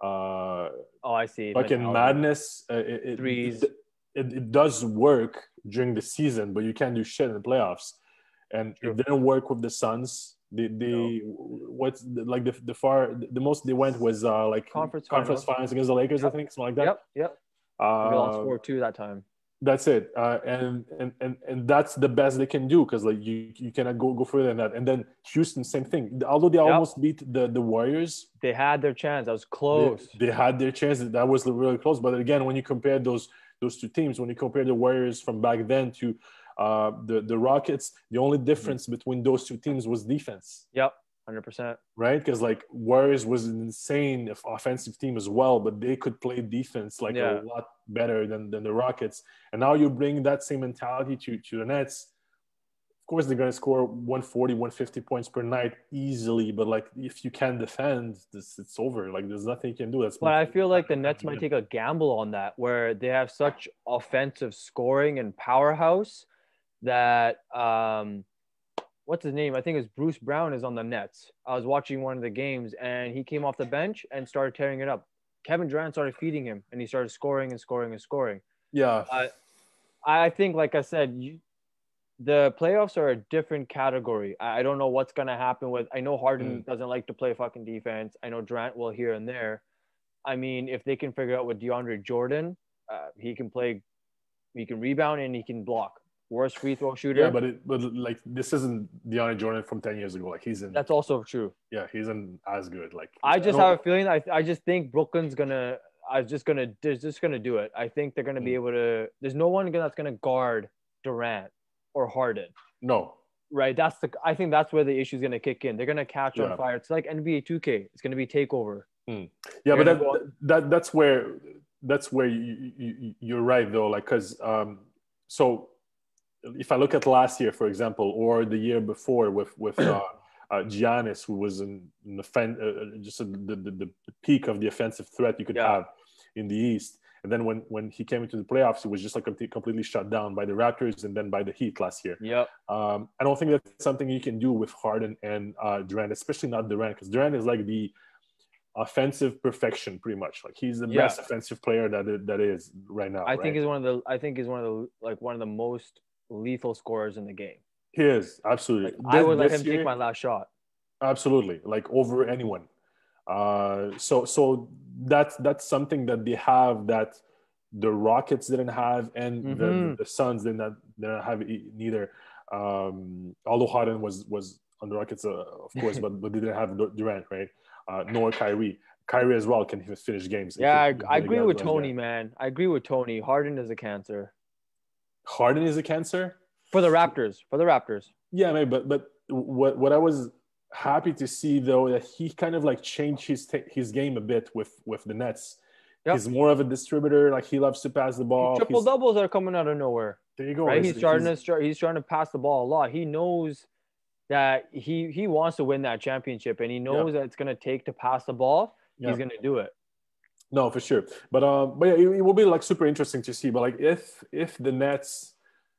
S1: I see.
S2: Fucking madness.
S1: Threes.
S2: It does work during the season, but you can't do shit in the playoffs. And it didn't work with the Suns. What's like the most they went was like conference finals against the Lakers, I think, something like that.
S1: Yep. We lost 4-2 that time.
S2: That's it, and that's the best they can do, because like you cannot go further than that. And then Houston, same thing. Although they almost beat the Warriors,
S1: they had their chance. That was close.
S2: They had their chance. That was really close. But again, when you compare those two teams, when you compare the Warriors from back then to the Rockets, the only difference between those two teams was defense.
S1: Yep. 100%.
S2: Right? Because like Warriors was an insane offensive team as well, but they could play defense like a lot better than the Rockets. And now you bring that same mentality to the Nets. Of course, they're going to score 140, 150 points per night easily. But like if you can't defend, it's over. Like there's nothing you can do.
S1: But I feel like the Nets might take a gamble on that, where they have such offensive scoring and powerhouse that what's his name? I think it's Bruce Brown is on the Nets. I was watching one of the games, and he came off the bench and started tearing it up. Kevin Durant started feeding him, and he started scoring and scoring and scoring.
S2: Yeah.
S1: I think, like I said, the playoffs are a different category. I don't know what's going to happen with – I know Harden doesn't like to play fucking defense. I know Durant will here and there. I mean, if they can figure out with DeAndre Jordan, he can play – he can rebound and he can block. Worst free throw shooter.
S2: Yeah, but like this isn't DeAndre Jordan from 10 years ago. Like he's in.
S1: That's also true.
S2: Yeah, he's in as good. Like
S1: I just have a feeling. I just think Brooklyn's gonna. They're just gonna do it. I think they're gonna be able to. There's no one that's gonna guard Durant or Harden.
S2: No.
S1: Right. I think that's where the issue is gonna kick in. They're gonna catch on fire. It's like NBA 2K. It's gonna be takeover.
S2: Yeah, but that's where you're right though. Like because so. If I look at last year, for example, or the year before with Giannis, who was just the peak of the offensive threat you could have in the East, and then when he came into the playoffs, he was just like completely shut down by the Raptors and then by the Heat last year.
S1: Yep.
S2: I don't think that's something you can do with Harden and Durant, especially not Durant, because Durant is like the offensive perfection, pretty much. Like he's the best offensive player that is right now.
S1: I think he's one of the most lethal scorers in the game.
S2: He is, absolutely.
S1: Like, I would let him take my last shot.
S2: Absolutely, like over anyone. So that's something that they have that the Rockets didn't have, and the Suns didn't have neither. Although Harden was on the Rockets, of course, but they didn't have Durant, right? Nor Kyrie. Kyrie as well can finish games.
S1: Yeah, I agree with Tony, man. I agree with Tony. Harden is a cancer.
S2: Harden is a cancer
S1: for the Raptors.
S2: Yeah, maybe, but what I was happy to see though, that he kind of like changed his game a bit with the Nets. He's more of a distributor. Like he loves to pass the ball.
S1: Triple doubles are coming out of nowhere.
S2: There you go.
S1: Right? He's trying to pass the ball a lot. He knows that he wants to win that championship, and he knows that it's gonna take to pass the ball. He's gonna do it.
S2: No, for sure. But yeah, it will be like super interesting to see. But like if the Nets,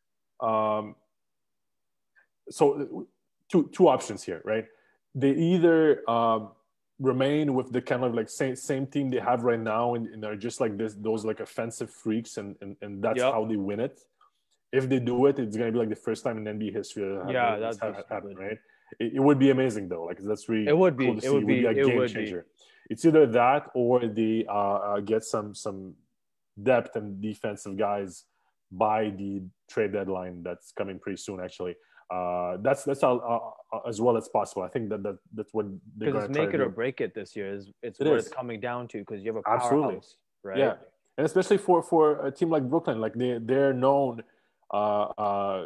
S2: so two options here, right? They either remain with the kind of like same team they have right now, and are just like those like offensive freaks, and that's how they win it. If they do it, it's gonna be like the first time in NBA history that's happened, right? It would be amazing though. Like that's really
S1: it would be.
S2: Cool to see. It would be a game changer. It's either that or they get some depth and defensive guys by the trade deadline that's coming pretty soon. Actually, that's how as well as possible. I think that's what they're going to
S1: make it or break it this year. It's coming down to, because you have a powerhouse, right?
S2: Yeah, and especially for a team like Brooklyn, like they're known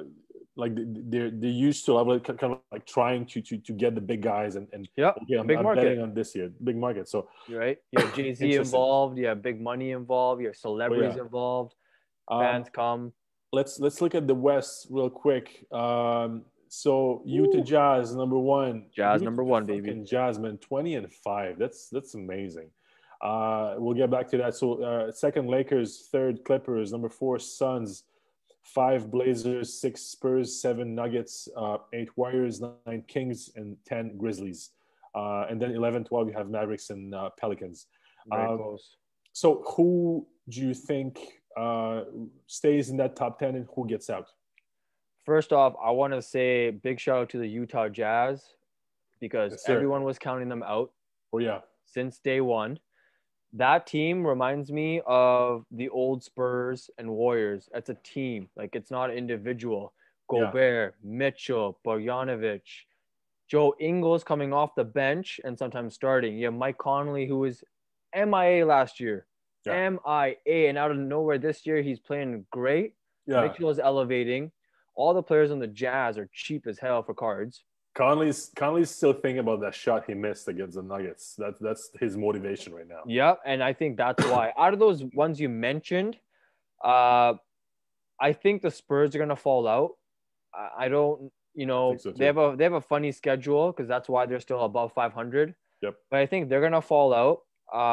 S2: like they're used to like kind of like trying to get the big guys and
S1: yeah,
S2: okay, I'm betting on this year, big market. So
S1: right, you have Jay-Z involved, you have big money involved, you have celebrities involved, fans come.
S2: Let's look at the West real quick. So Utah Jazz #1.
S1: Jazz #1, baby.
S2: Jazz, man, 20-5. That's amazing. We'll get back to that. So second Lakers, third Clippers, #4 Suns, 5 Blazers, 6 Spurs, 7 Nuggets, 8 Warriors, 9 Kings, and 10 Grizzlies. And then 11, 12 you have Mavericks and Pelicans.
S1: Very close.
S2: So who do you think stays in that top 10 and who gets out?
S1: First off, I want to say big shout out to the Utah Jazz because everyone was counting them out.
S2: Oh, yeah.
S1: Since day one. That team reminds me of the old Spurs and Warriors. It's a team. Like, it's not individual. Gobert, Mitchell, Bogdanovic, Joe Ingles coming off the bench and sometimes starting. You have Mike Conley, who was MIA last year. Yeah. MIA. And out of nowhere this year, he's playing great. Yeah. Mitchell is elevating. All the players on the Jazz are cheap as hell for cards.
S2: Conley's still thinking about that shot he missed against the Nuggets. That's his motivation right now.
S1: Yeah, and I think that's why. Out of those ones you mentioned, I think the Spurs are gonna fall out. I don't, so they have a funny schedule because that's why they're still above 500.
S2: Yep.
S1: But I think they're gonna fall out.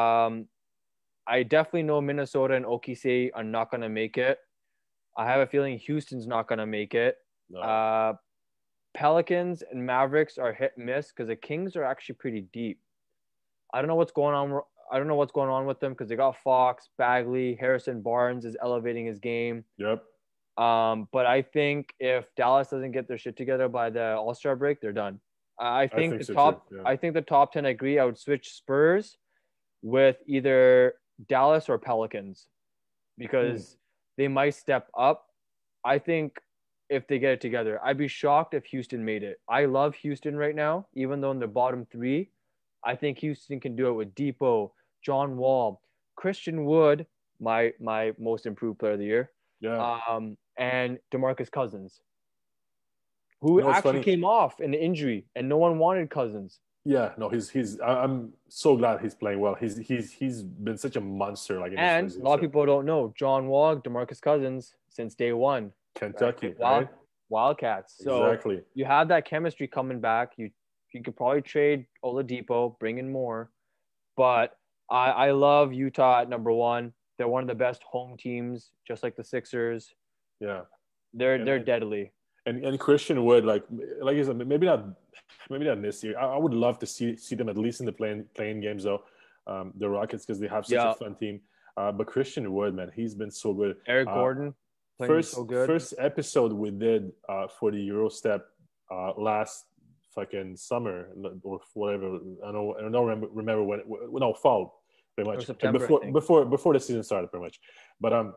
S1: I definitely know Minnesota and OKC are not gonna make it. I have a feeling Houston's not going to make it. No. Pelicans and Mavericks are hit and miss because the Kings are actually pretty deep. I don't know what's going on with them because they got Fox, Bagley, Harrison Barnes is elevating his game.
S2: Yep.
S1: But I think if Dallas doesn't get their shit together by the All-Star break, they're done. I think the top 10, I agree. I would switch Spurs with either Dallas or Pelicans because they might step up. I think if they get it together, I'd be shocked if Houston made it. I love Houston right now, even though in the bottom 3. I think Houston can do it with Depot, John Wall, Christian Wood, my most improved player of the year, and DeMarcus Cousins, who actually came off an injury, and no one wanted Cousins.
S2: Yeah, no, he's. I'm so glad he's playing well. He's been such a monster.
S1: And a lot of people don't know John Wall, DeMarcus Cousins since day one.
S2: Kentucky,
S1: right? Wildcats. So
S2: exactly.
S1: You have that chemistry coming back. You could probably trade Oladipo, bring in more, but I love Utah at #1. They're one of the best home teams, just like the Sixers.
S2: Yeah,
S1: they're deadly.
S2: And Christian Wood, like you said, maybe not this year. I would love to see them at least in the playing games though. The Rockets, because they have such a fun team. But Christian Wood, man, he's been so good.
S1: Eric Gordon, playing so good.
S2: First episode we did for the Eurostep last fucking summer or whatever. I don't remember when. No, fall pretty much.
S1: September,
S2: before the season started, pretty much. But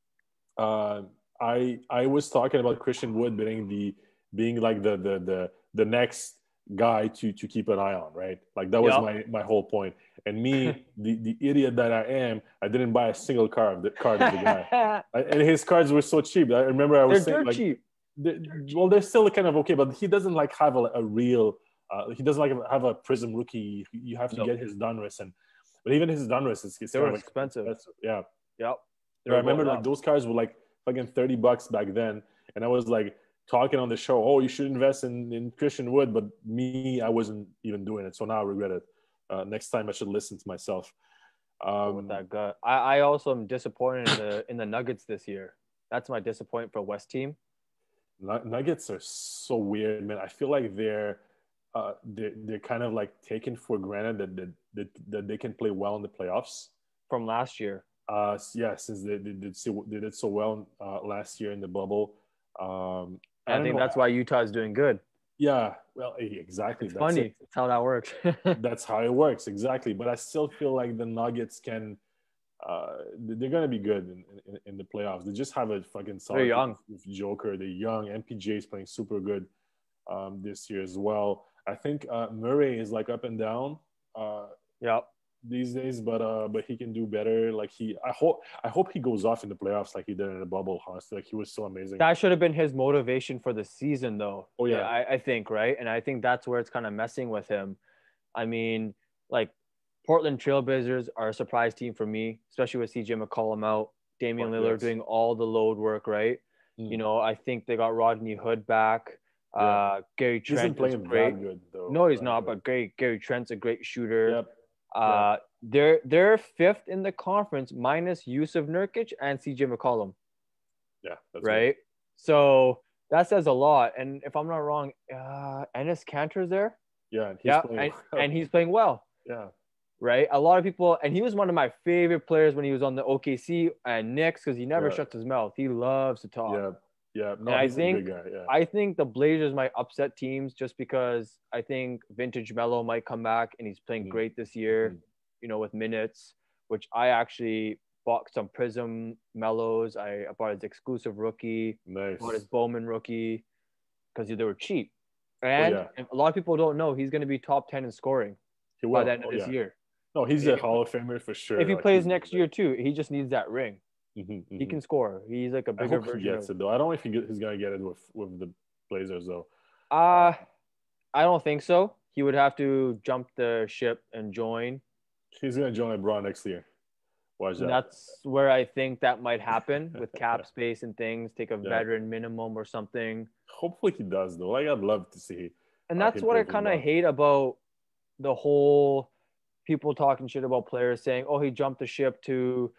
S2: I was talking about Christian Wood being like the next guy to keep an eye on, right? Like that was my whole point. And me, the idiot that I am, I didn't buy a single card of the guy. And his cards were so cheap. I remember I was saying like,
S1: cheap.
S2: They're still kind of okay, but he doesn't like have a real. He doesn't like have a Prism rookie. You have to get his Donruss, but even his Donruss is
S1: they were expensive.
S2: Yeah.
S1: Yep.
S2: I remember like those cards were like fucking $30 back then, and I was like talking on the show, oh, you should invest in Christian Wood, but me, I wasn't even doing it, so now I regret it. Next time I should listen to myself.
S1: With that gut, I also am disappointed in the Nuggets this year. That's my disappointment for West team.
S2: Nuggets are so weird, man. I feel like they're kind of like taken for granted that they can play well in the playoffs
S1: from last year.
S2: Since they did so well last year in the bubble.
S1: I think that's why Utah is doing good.
S2: Yeah, well, exactly.
S1: It's funny. That's how that works.
S2: That's how it works, exactly. But I still feel like the Nuggets can. They're gonna be good in the playoffs. They just have a fucking solid.
S1: They're young.
S2: Joker. They're young. MPJ is playing super good this year as well. I think Murray is like up and down.
S1: Yep.
S2: these days, but he can do better. Like I hope he goes off in the playoffs like he did in the bubble. Honestly, like he was so amazing.
S1: That should have been his motivation for the season, though.
S2: Oh yeah,
S1: I think, right? And I think that's where it's kind of messing with him. I mean, like Portland Trailblazers are a surprise team for me, especially with CJ McCollum out, Damian Lillard
S2: yes.
S1: doing all the load work, right? You know, I think they got Rodney Hood back.
S2: Yeah.
S1: Gary
S2: He isn't
S1: Trent is
S2: playing
S1: great.
S2: that good though.
S1: No, he's not, but Gary Trent's a great shooter.
S2: Yep. Yeah.
S1: They're fifth in the conference minus Yusuf Nurkic and CJ McCollum.
S2: Yeah, that's
S1: right.
S2: Good.
S1: So that says a lot. And if I'm not wrong, Enes Kanter's there.
S2: Yeah,
S1: and he's playing well.
S2: Yeah.
S1: Right. A lot of people, and he was one of my favorite players when he was on the OKC and Knicks because he never shuts his mouth. He loves to talk.
S2: Yeah. Yeah. No,
S1: and
S2: he's a good guy. Yeah.
S1: I think the Blazers might upset teams just because I think vintage Melo might come back and he's playing great this year, you know, with minutes, which I actually bought some Prism Melos. I bought his exclusive rookie, bought his Bowman rookie because they were cheap. And a lot of people don't know he's going to be top 10 in scoring by the end of this year.
S2: No, he's a Hall of Famer for sure.
S1: If he plays next year too, he just needs that ring. He can score. He's like a bigger version.
S2: He gets it though. I don't know if he's gonna get it with the Blazers though.
S1: I don't think so. He would have to jump the ship and join.
S2: He's gonna join LeBron next year. Watch that.
S1: That's where I think that might happen with cap space and things. Take a veteran minimum or something.
S2: Hopefully he does though. Like I'd love to see.
S1: And that's what I kind of hate about the whole people talking shit about players saying, "Oh, he jumped the ship to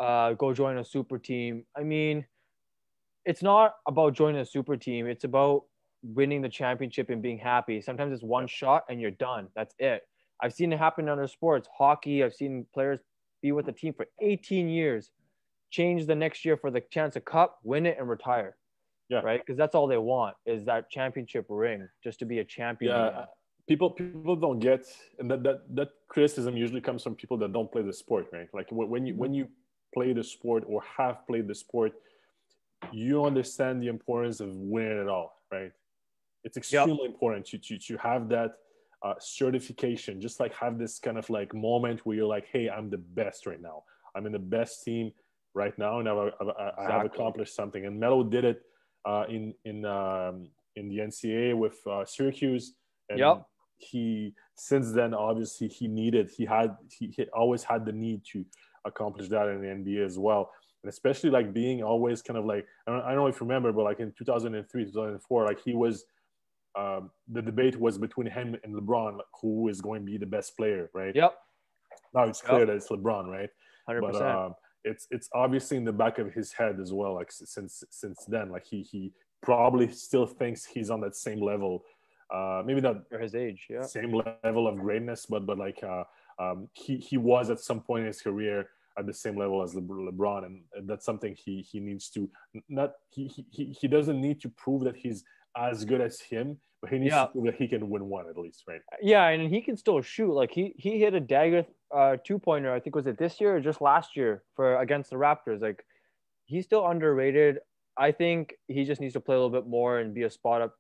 S1: go join a super team." I mean, it's not about joining a super team. It's about winning the championship and being happy. Sometimes it's one shot and you're done. That's it. I've seen it happen in other sports. Hockey, I've seen players be with the team for 18 years, change the next year for the chance of cup, win it, and retire. Yeah. Right? Because that's all they want is that championship ring, just to be a champion.
S2: Yeah. People don't get, and that criticism usually comes from people that don't play the sport, right? Like when you play the sport or have played the sport, you understand the importance of winning it all, right? It's extremely important to have that certification, just like have this kind of like moment where you're like, hey, I'm the best right now. I'm in the best team right now, and I have accomplished something. And Melo did it in the NCAA with Syracuse, and he since then obviously he always had the need to accomplish that in the NBA as well. And especially like being always kind of like, I don't know if you remember, but like in 2003, 2004, like he was, the debate was between him and LeBron, like who is going to be the best player, right?
S1: Yep.
S2: Now it's clear that it's LeBron, right?
S1: 100%.
S2: But it's obviously in the back of his head as well. Like since then, like he probably still thinks he's on that same level. Maybe not
S1: for his age,
S2: same level of greatness, but like he was at some point in his career at the same level as LeBron, and that's something he needs to not he doesn't need to prove that he's as good as him, but he needs to prove that he can win one at least, right?
S1: Yeah, and he can still shoot. Like he hit a dagger 2-pointer. I think was it this year or just last year for against the Raptors. Like he's still underrated. I think he just needs to play a little bit more and be a spot up,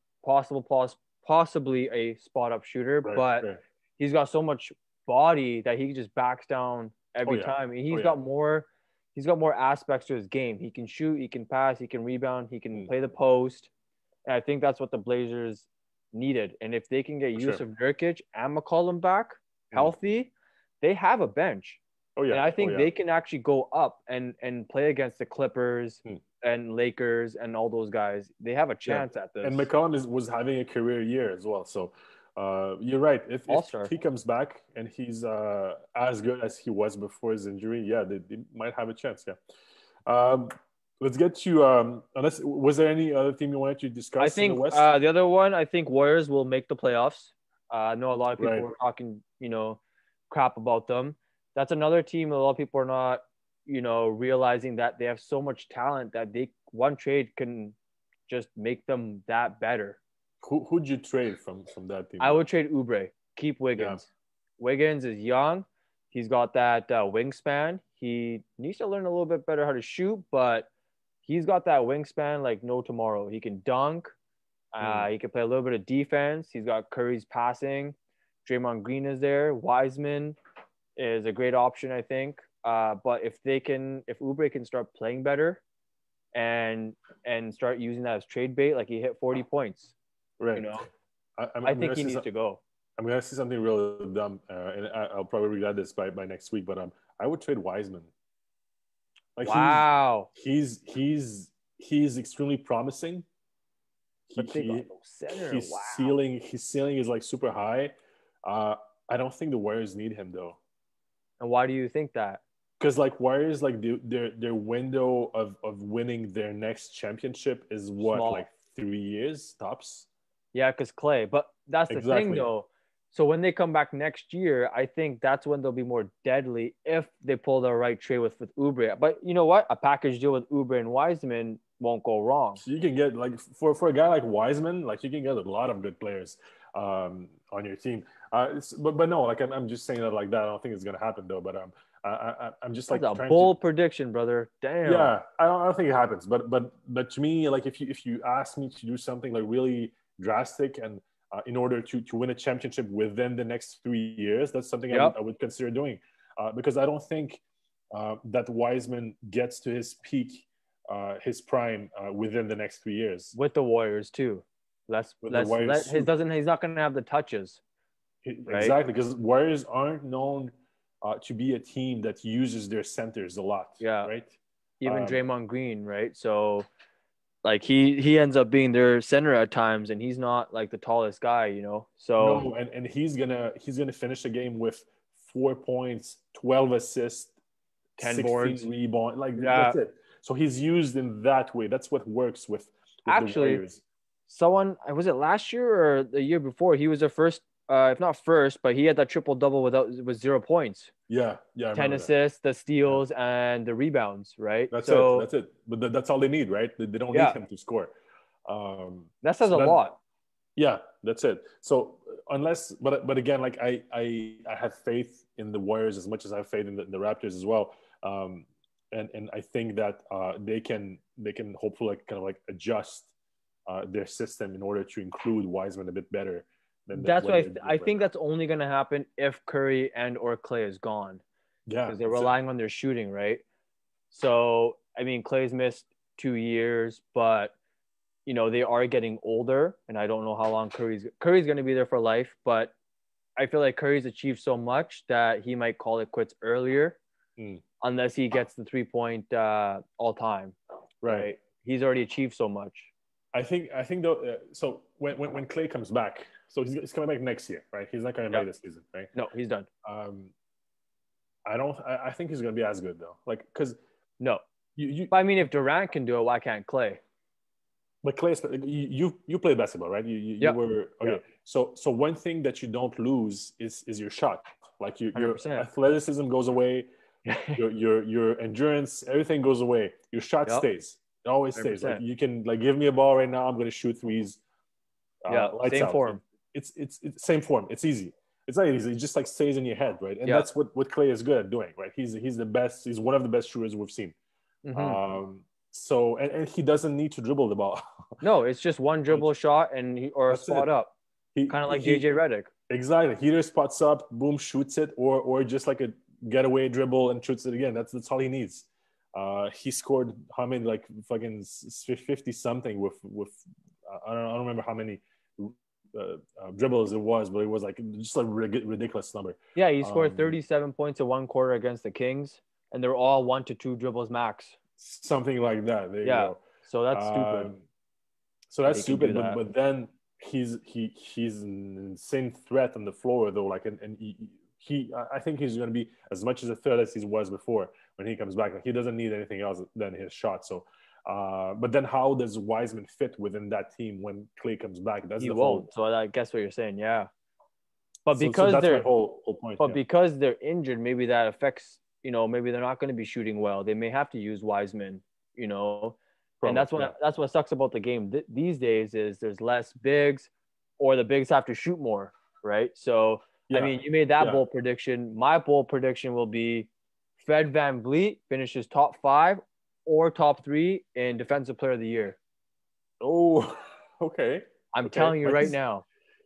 S1: possibly a spot up shooter. But he's got so much body that he just backs down every time. And he's got more aspects to his game. He can shoot, he can pass, he can rebound, he can play the post. And I think that's what the Blazers needed. And if they can get Yusuf Nurkic and McCollum back healthy, they have a bench. And I think they can actually go up and play against the Clippers and Lakers and all those guys. They have a chance at this.
S2: And McCollum was having a career year as well. So you're right. If he comes back and he's as good as he was before his injury, they might have a chance. Let's get to unless was there any other team you wanted to discuss?
S1: I think
S2: in the West?
S1: The other one, I think Warriors will make the playoffs. I know a lot of people were talking, crap about them. That's another team a lot of people are not, realizing that they have so much talent that one trade can just make them that better.
S2: Who'd you trade from that team?
S1: I would trade Oubre. Keep Wiggins. Yeah. Wiggins is young. He's got that wingspan. He needs to learn a little bit better how to shoot, but he's got that wingspan like no tomorrow. He can dunk. He can play a little bit of defense. He's got Curry's passing. Draymond Green is there. Wiseman. is a great option, I think. But if Oubre can start playing better and start using that as trade bait, like he hit 40 points,
S2: right?
S1: You know,
S2: I
S1: think he needs to go.
S2: I'm gonna say something real dumb, and I'll probably regret this by next week. But I would trade Wiseman. Like
S1: wow,
S2: he's extremely promising.
S1: But they got no center.
S2: His ceiling is like super high. I don't think the Warriors need him though.
S1: And why do you think that?
S2: Because like Warriors, like their window of winning their next championship is what, small. Like 3 years tops.
S1: Yeah, because Clay. But that's the thing though. So when they come back next year, I think that's when they'll be more deadly if they pull the right trade with Oubre. But you know what? A package deal with Oubre and Wiseman won't go wrong.
S2: So you can get like for a guy like Wiseman, like you can get a lot of good players on your team. But no, like I'm just saying that like that. I don't think it's gonna happen though. But I'm just like
S1: that's a bold prediction, brother. Damn.
S2: Yeah, I don't think it happens. But to me, like if you ask me to do something like really drastic and in order to win a championship within the next 3 years, that's something I would consider doing, because I don't think that Wiseman gets to his peak, his prime within the next 3 years.
S1: With the Warriors too. He's not going to have the touches.
S2: Right? Exactly, because Warriors aren't known to be a team that uses their centers a lot.
S1: Yeah.
S2: Right.
S1: Even Draymond Green, right? So. Like he ends up being their center at times, and he's not like the tallest guy, you know. So
S2: no, and he's gonna finish the game with 4 points, 12 assists,
S1: 10 boards,
S2: rebound. Like that's it. So he's used in that way. That's what works with
S1: actually.
S2: The Warriors.
S1: Someone was it last year or the year before? He was the first, if not first, but he had that triple double with 0 points.
S2: Yeah.
S1: 10 assists, the steals, and the rebounds, right?
S2: That's it. But that's all they need, right? They don't need him to score.
S1: That says a lot.
S2: Yeah, that's it. So but again, like I have faith in the Warriors as much as I have faith in the Raptors as well. And I think that they can hopefully kind of like adjust their system in order to include Wiseman a bit better.
S1: That's why I think that's only going to happen if Curry and or Clay is gone.
S2: Yeah,
S1: because they're relying on their shooting, right? So I mean, Clay's missed 2 years, but you know they are getting older, and I don't know how long Curry's going to be there for life. But I feel like Curry's achieved so much that he might call it quits earlier, unless he gets the 3-point all time. Right? He's already achieved so much.
S2: I think though. So when Clay comes back. So he's coming back next year, right? He's not going to play this season, right?
S1: No, he's done.
S2: I think he's going to be as good though. Like, because
S1: no, but I mean, if Durant can do it, why can't Clay?
S2: But Clay, you played basketball, right? You were okay. Yeah. So one thing that you don't lose is your shot. Like your athleticism goes away, your endurance, everything goes away. Your shot stays. It always 100%. Stays. Like you can like give me a ball right now. I'm going to shoot threes.
S1: Same form.
S2: It's same form. It's easy. It's not easy. It just like stays in your head, right? And that's what Clay is good at doing, right? He's the best. He's one of the best shooters we've seen. Mm-hmm. So and he doesn't need to dribble the ball.
S1: No, it's just one dribble shot or a spot up. Kind of like JJ Redick.
S2: Exactly. He either spots up, boom, shoots it, or just like a getaway dribble and shoots it again. That's all he needs. He scored how many, like fucking 50 something with I don't remember how many dribbles it was, but it was like just a ridiculous number.
S1: Yeah, he scored 37 points in one quarter against the Kings, and they're all 1 to 2 dribbles max.
S2: Something like that. There you go.
S1: So that's stupid.
S2: So that's stupid. But then he's an insane threat on the floor though. Like and he I think he's going to be as much as a threat as he was before when he comes back. Like he doesn't need anything else than his shot. So. But then how does Wiseman fit within that team when Clay comes back?
S1: He won't. So I guess what you're saying, yeah. But
S2: because that's my whole point.
S1: But because they're injured, maybe that affects, maybe they're not going to be shooting well. They may have to use Wiseman, Probably, and that's what sucks about the game these days is there's less bigs, or the bigs have to shoot more, right? So I mean, you made that bold prediction. My bold prediction will be Fred VanVleet finishes top 5 or top 3 in Defensive Player of the Year.
S2: Oh, okay.
S1: I'm telling you right now.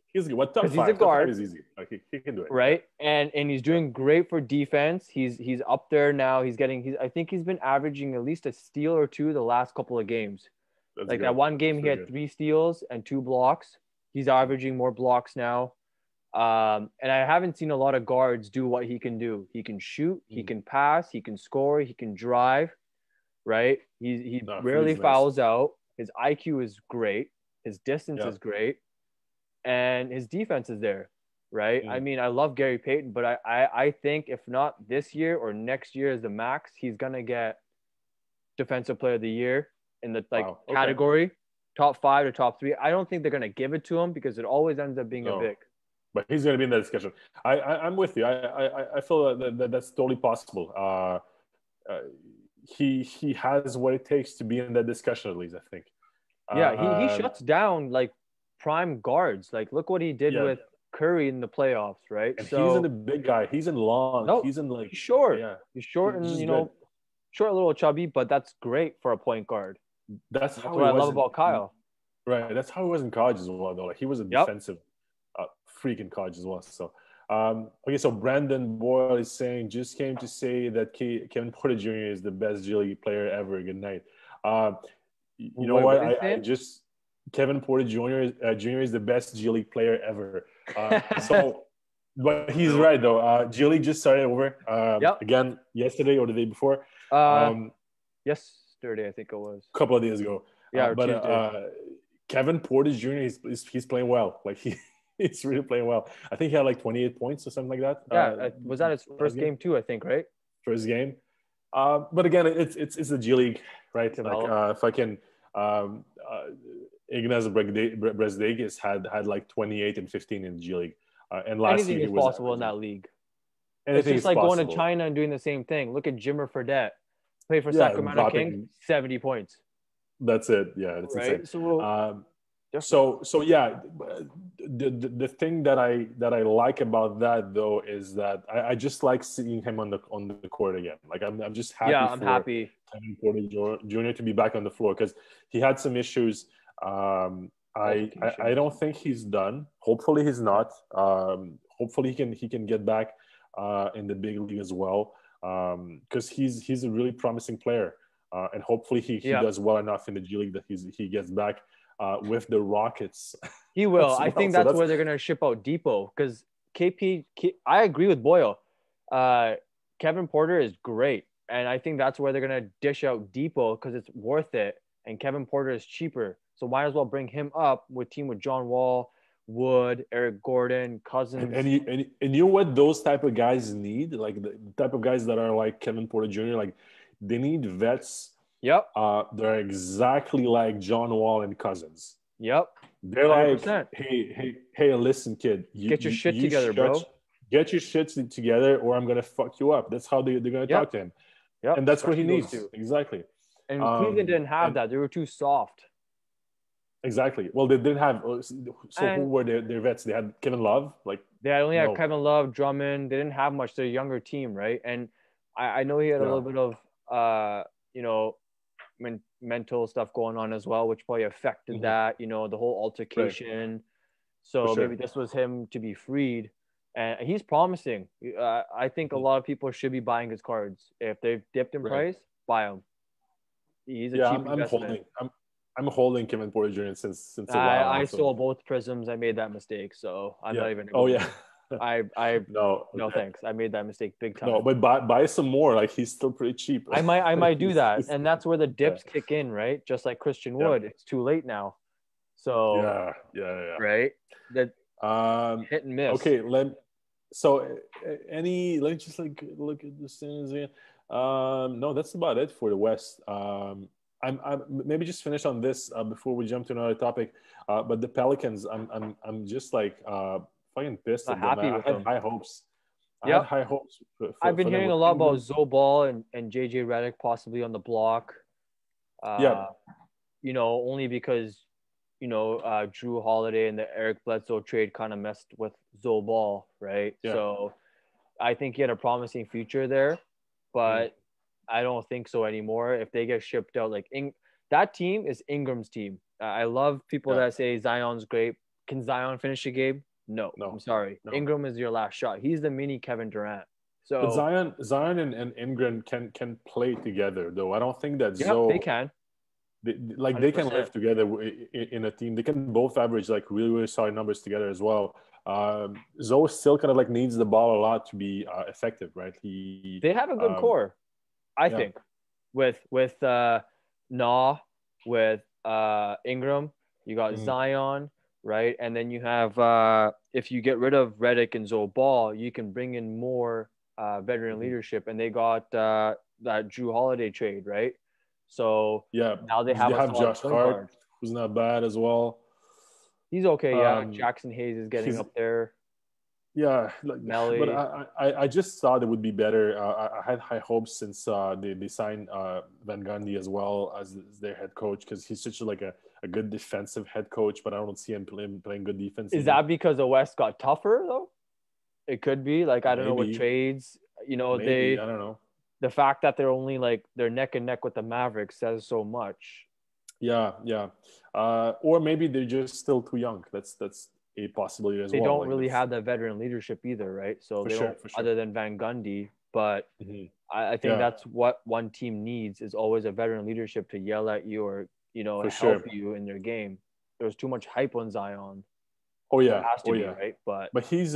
S2: He's good. What top
S1: because he's a
S2: five? Top five
S1: guard,
S2: is easy. Like he can do it.
S1: right? And he's doing great for defense. He's up there now. I think he's been averaging at least a steal or two the last couple of games.
S2: That's
S1: Like
S2: good.
S1: that one game,
S2: That's
S1: he had
S2: good.
S1: 3 steals and 2 blocks. He's averaging more blocks now. And I haven't seen a lot of guards do what he can do. He can shoot, he can pass, he can score, he can drive, right? He
S2: No,
S1: rarely
S2: Free's nice.
S1: fouls out. His IQ is great. His distance is great. And his defense is there, right? I mean, I love Gary Payton, but I think if not this year or next year is the max, he's gonna get Defensive Player of the Year in the category, top 5 to top 3. I don't think they're gonna give it to him because it always ends up being a Vic.
S2: But he's going to be in that discussion. I'm with you. I feel that's totally possible. He has what it takes to be in that discussion, at least, I think.
S1: Yeah, he shuts down like prime guards. Like, look what he did with Curry in the playoffs, right?
S2: And so, he's in the big guy. He's in long. No, he's in like
S1: short. Yeah, he's short and short, a little chubby, but that's great for a point guard.
S2: That's what
S1: I love about Kyle.
S2: Right. That's how he was in college as well, though. Like he was a defensive freak in college as well. So, okay. So Brandon Boyle is saying, just came to say that Kevin Porter Jr. is the best G League player ever. Good night. You know what? I just Kevin Porter Jr. Is the best G League player ever. But he's right though. G League just started over again yesterday or the day before.
S1: Yesterday, I think it was.
S2: A couple of days ago.
S1: Yeah,
S2: but Kevin Porter Jr. He's playing well. Like he's really playing well. I think he had like 28 points or something like that.
S1: Yeah, was that his first game too? I think, right?
S2: First game. But again, it's the G League, right? Like if I can, Ignaz Brazdeikis had like 28 and 15 in the G League, and last
S1: anything
S2: year
S1: is possible in that league.
S2: Anything
S1: it's just like possible. Going to China and doing the same thing. Look at Jimmer Fredette, play for Sacramento Kings, 70 points.
S2: That's it. Yeah, that's
S1: right.
S2: Insane. So yeah, the thing that I like about that though is that I just like seeing him on the court again. Like I'm just happy.
S1: Yeah, I'm happy.
S2: Kevin Porter Jr. to be back on the floor because he had some issues. I don't think he's done. Hopefully he's not. Hopefully he can get back in the big league as well because he's a really promising player. And hopefully he does well enough in the G League that he gets back with the Rockets.
S1: He will. I think that's where they're going to ship out Depot because I agree with Boyle. Kevin Porter is great. And I think that's where they're going to dish out Depot because it's worth it. And Kevin Porter is cheaper. So might as well bring him up with John Wall, Wood, Eric Gordon, Cousins.
S2: And you know what those type of guys need? Like the type of guys that are like Kevin Porter Jr., like they need vets.
S1: Yep.
S2: They're exactly like John Wall and Cousins.
S1: Yep.
S2: They're 100%. Like, hey, listen, kid.
S1: Get your shit together, bro.
S2: Get your shit together or I'm going to fuck you up. That's how they're going to talk to him.
S1: Yep.
S2: And that's what he needs. Exactly.
S1: And Cleveland didn't have that. They were too soft.
S2: Exactly. Well, they didn't have. So who were their vets? They had Kevin Love. Like
S1: they only had Kevin Love, Drummond. They didn't have much. They're a younger team, right? And I know he had a little bit of mental stuff going on as well, which probably affected that. The whole altercation. Right. So maybe this was him to be freed, and he's promising. I think a lot of people should be buying his cards if they've dipped in price. Buy them. He's a cheap investment.
S2: I'm holding Kevin Porter Jr. since a while.
S1: I sold both Prisms. I made that mistake, so I'm not even. No thanks. I made that mistake big time.
S2: No, but buy some more. Like he's still pretty cheap.
S1: I might do that, and that's where the dips kick in, right? Just like Christian Wood, it's too late now. So
S2: yeah.
S1: Right. That hit and miss.
S2: Okay, let me just like look at the standings again. No, that's about it for the West. I'm maybe just finish on this before we jump to another topic. But the Pelicans, I'm just like fucking pissed at them. I had high hopes.
S1: Yeah,
S2: high hopes.
S1: I've been hearing a lot about Zobal and JJ Redick possibly on the block. Only because Drew Holiday and the Eric Bledsoe trade kind of messed with Zobal, right? Yeah. So I think he had a promising future there, but I don't think so anymore. If they get shipped out, that team is Ingram's team. I love people that say Zion's great. Can Zion finish a game? No. I'm sorry. No. Ingram is your last shot. He's the mini Kevin Durant. So
S2: but Zion and Ingram can play together though. I don't think that
S1: they can.
S2: They can live together in a team. They can both average like really, really solid numbers together as well. Zoe still kind of like needs the ball a lot to be effective, right?
S1: They have a good core, I think, with Nah, with Ingram. You got Zion, right? And then you have if you get rid of Redick and Zoe Ball, you can bring in more veteran leadership, and they got that Jrue Holiday trade, right? So now they have
S2: Josh Hart, who's not bad as well.
S1: He's okay, Jackson Hayes is getting up there.
S2: Yeah, but I just thought it would be better. I had high hopes since they signed Van Gundy as well as their head coach, because he's such like a good defensive head coach, but I don't see him playing good defense.
S1: Is that because the West got tougher though? It could be like I don't know what trades. I don't know. The fact that they're neck and neck with the Mavericks says so much.
S2: Yeah. Or maybe they're just still too young. That's a possibility as
S1: well.
S2: They
S1: don't really have that veteran leadership either, right? So they don't, other than Van Gundy. But I think that's what one team needs, is always a veteran leadership to yell at you or help you in their game. There's too much hype on Zion.
S2: Oh yeah,
S1: right? But
S2: he's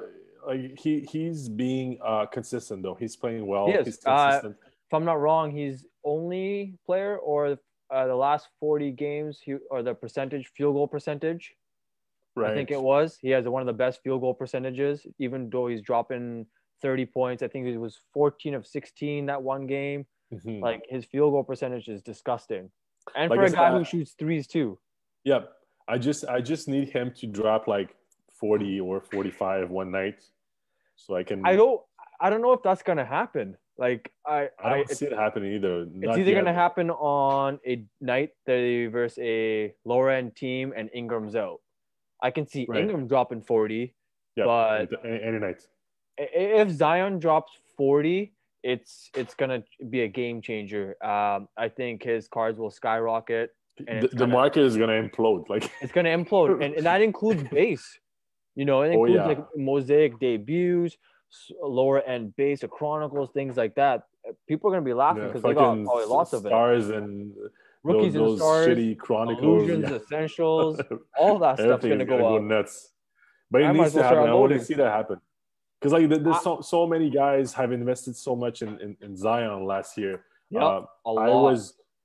S2: he's being consistent though. He's playing well.
S1: He is.
S2: He's consistent.
S1: If I'm not wrong, he's only player or the last 40 games or the field goal percentage. Right. I think it was. He has one of the best field goal percentages, even though he's dropping 30 points. I think he was 14 of 16 that one game. Like his field goal percentage is disgusting, and for a guy who shoots threes too.
S2: Yep. I just need him to drop like 40 or 45 one night, so I can.
S1: I don't know if that's gonna happen. Like
S2: I don't see it happening either.
S1: It's either gonna happen on a night that they versus a lower end team and Ingram's out. I can see Ingram dropping 40, but
S2: any night.
S1: If Zion drops 40, it's gonna be a game changer. I think his cards will skyrocket.
S2: And the market is gonna implode. Like
S1: it's gonna implode, and that includes base. It includes like Mosaic debuts, lower end base, the Chronicles, things like that. People are gonna be laughing because they got probably lots of it.
S2: Stars and
S1: rookies
S2: those
S1: and stars,
S2: shitty Chronicles,
S1: illusions, essentials, all that stuff's gonna go up.
S2: Nuts. But it needs to happen. I want to see that happen. Because like there's so many guys have invested so much in Zion last year.
S1: A lot.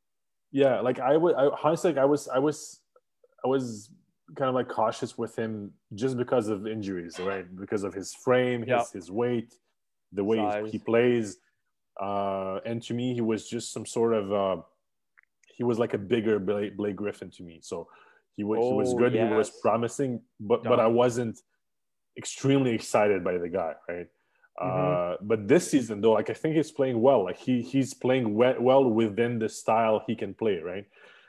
S2: I was kind of like cautious with him just because of injuries, right? Because of his frame, his weight, the way he plays, and to me, he was just some sort of he was like a bigger Blake Griffin to me. So he was good, he was promising, but I wasn't extremely excited by the guy, right? But this season though, like I think he's playing well. Like he's playing well within the style he can play, right?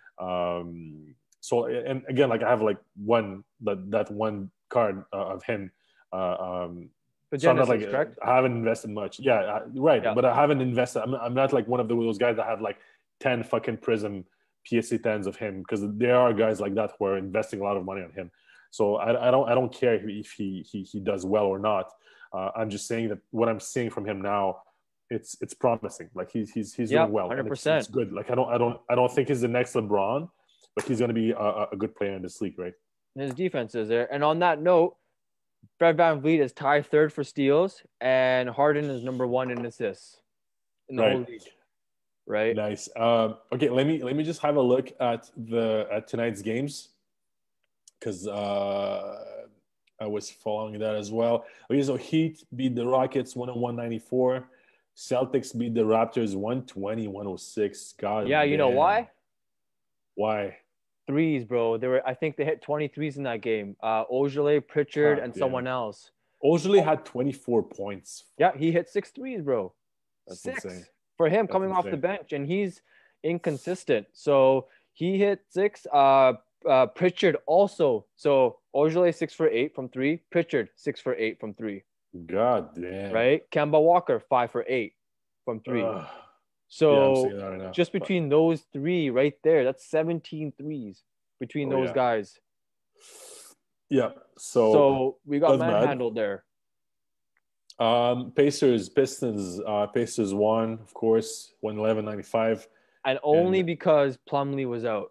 S2: So and again, like I have like that one card of him.
S1: But
S2: so I'm not like correct? I haven't invested much. Right. Yeah. But I haven't invested. I'm not like one of those guys that have like 10 fucking Prism PSA 10s of him, because there are guys like that who are investing a lot of money on him. So I don't care if he does well or not. I'm just saying that what I'm seeing from him now, it's promising. Like he's doing well.
S1: 100%.
S2: It's good. Like I don't think he's the next LeBron, but he's going to be a good player in this league, right?
S1: And his defense is there. And on that note, Fred VanVleet is tied third for steals, and Harden is number 1 in assists in the whole league. Right.
S2: Nice. Okay, let me just have a look at tonight's games, because I was following that as well. Okay, so Heat beat the Rockets 101-94. Celtics beat the Raptors 120-106. God.
S1: Yeah, you know why?
S2: Why?
S1: Threes, bro. I think they hit 23s in that game. Ojale, Pritchard, and someone else.
S2: Ojale had 24 points.
S1: Yeah, he hit 6 threes, bro.
S2: That's
S1: 6
S2: insane.
S1: For him coming off the bench, and he's inconsistent. So he hit 6. Pritchard also. So Ojale 6 for 8 from 3. Pritchard 6 for 8 from 3.
S2: God damn.
S1: Right? Kemba Walker 5 for 8 from 3. So just between those 3 right there, that's 17 threes between those guys.
S2: Yeah.
S1: So we got
S2: that's mad.
S1: manhandled there.
S2: Pacers, Pistons. Pacers won, of course, 111-95.
S1: And
S2: And
S1: only because Plumlee was out.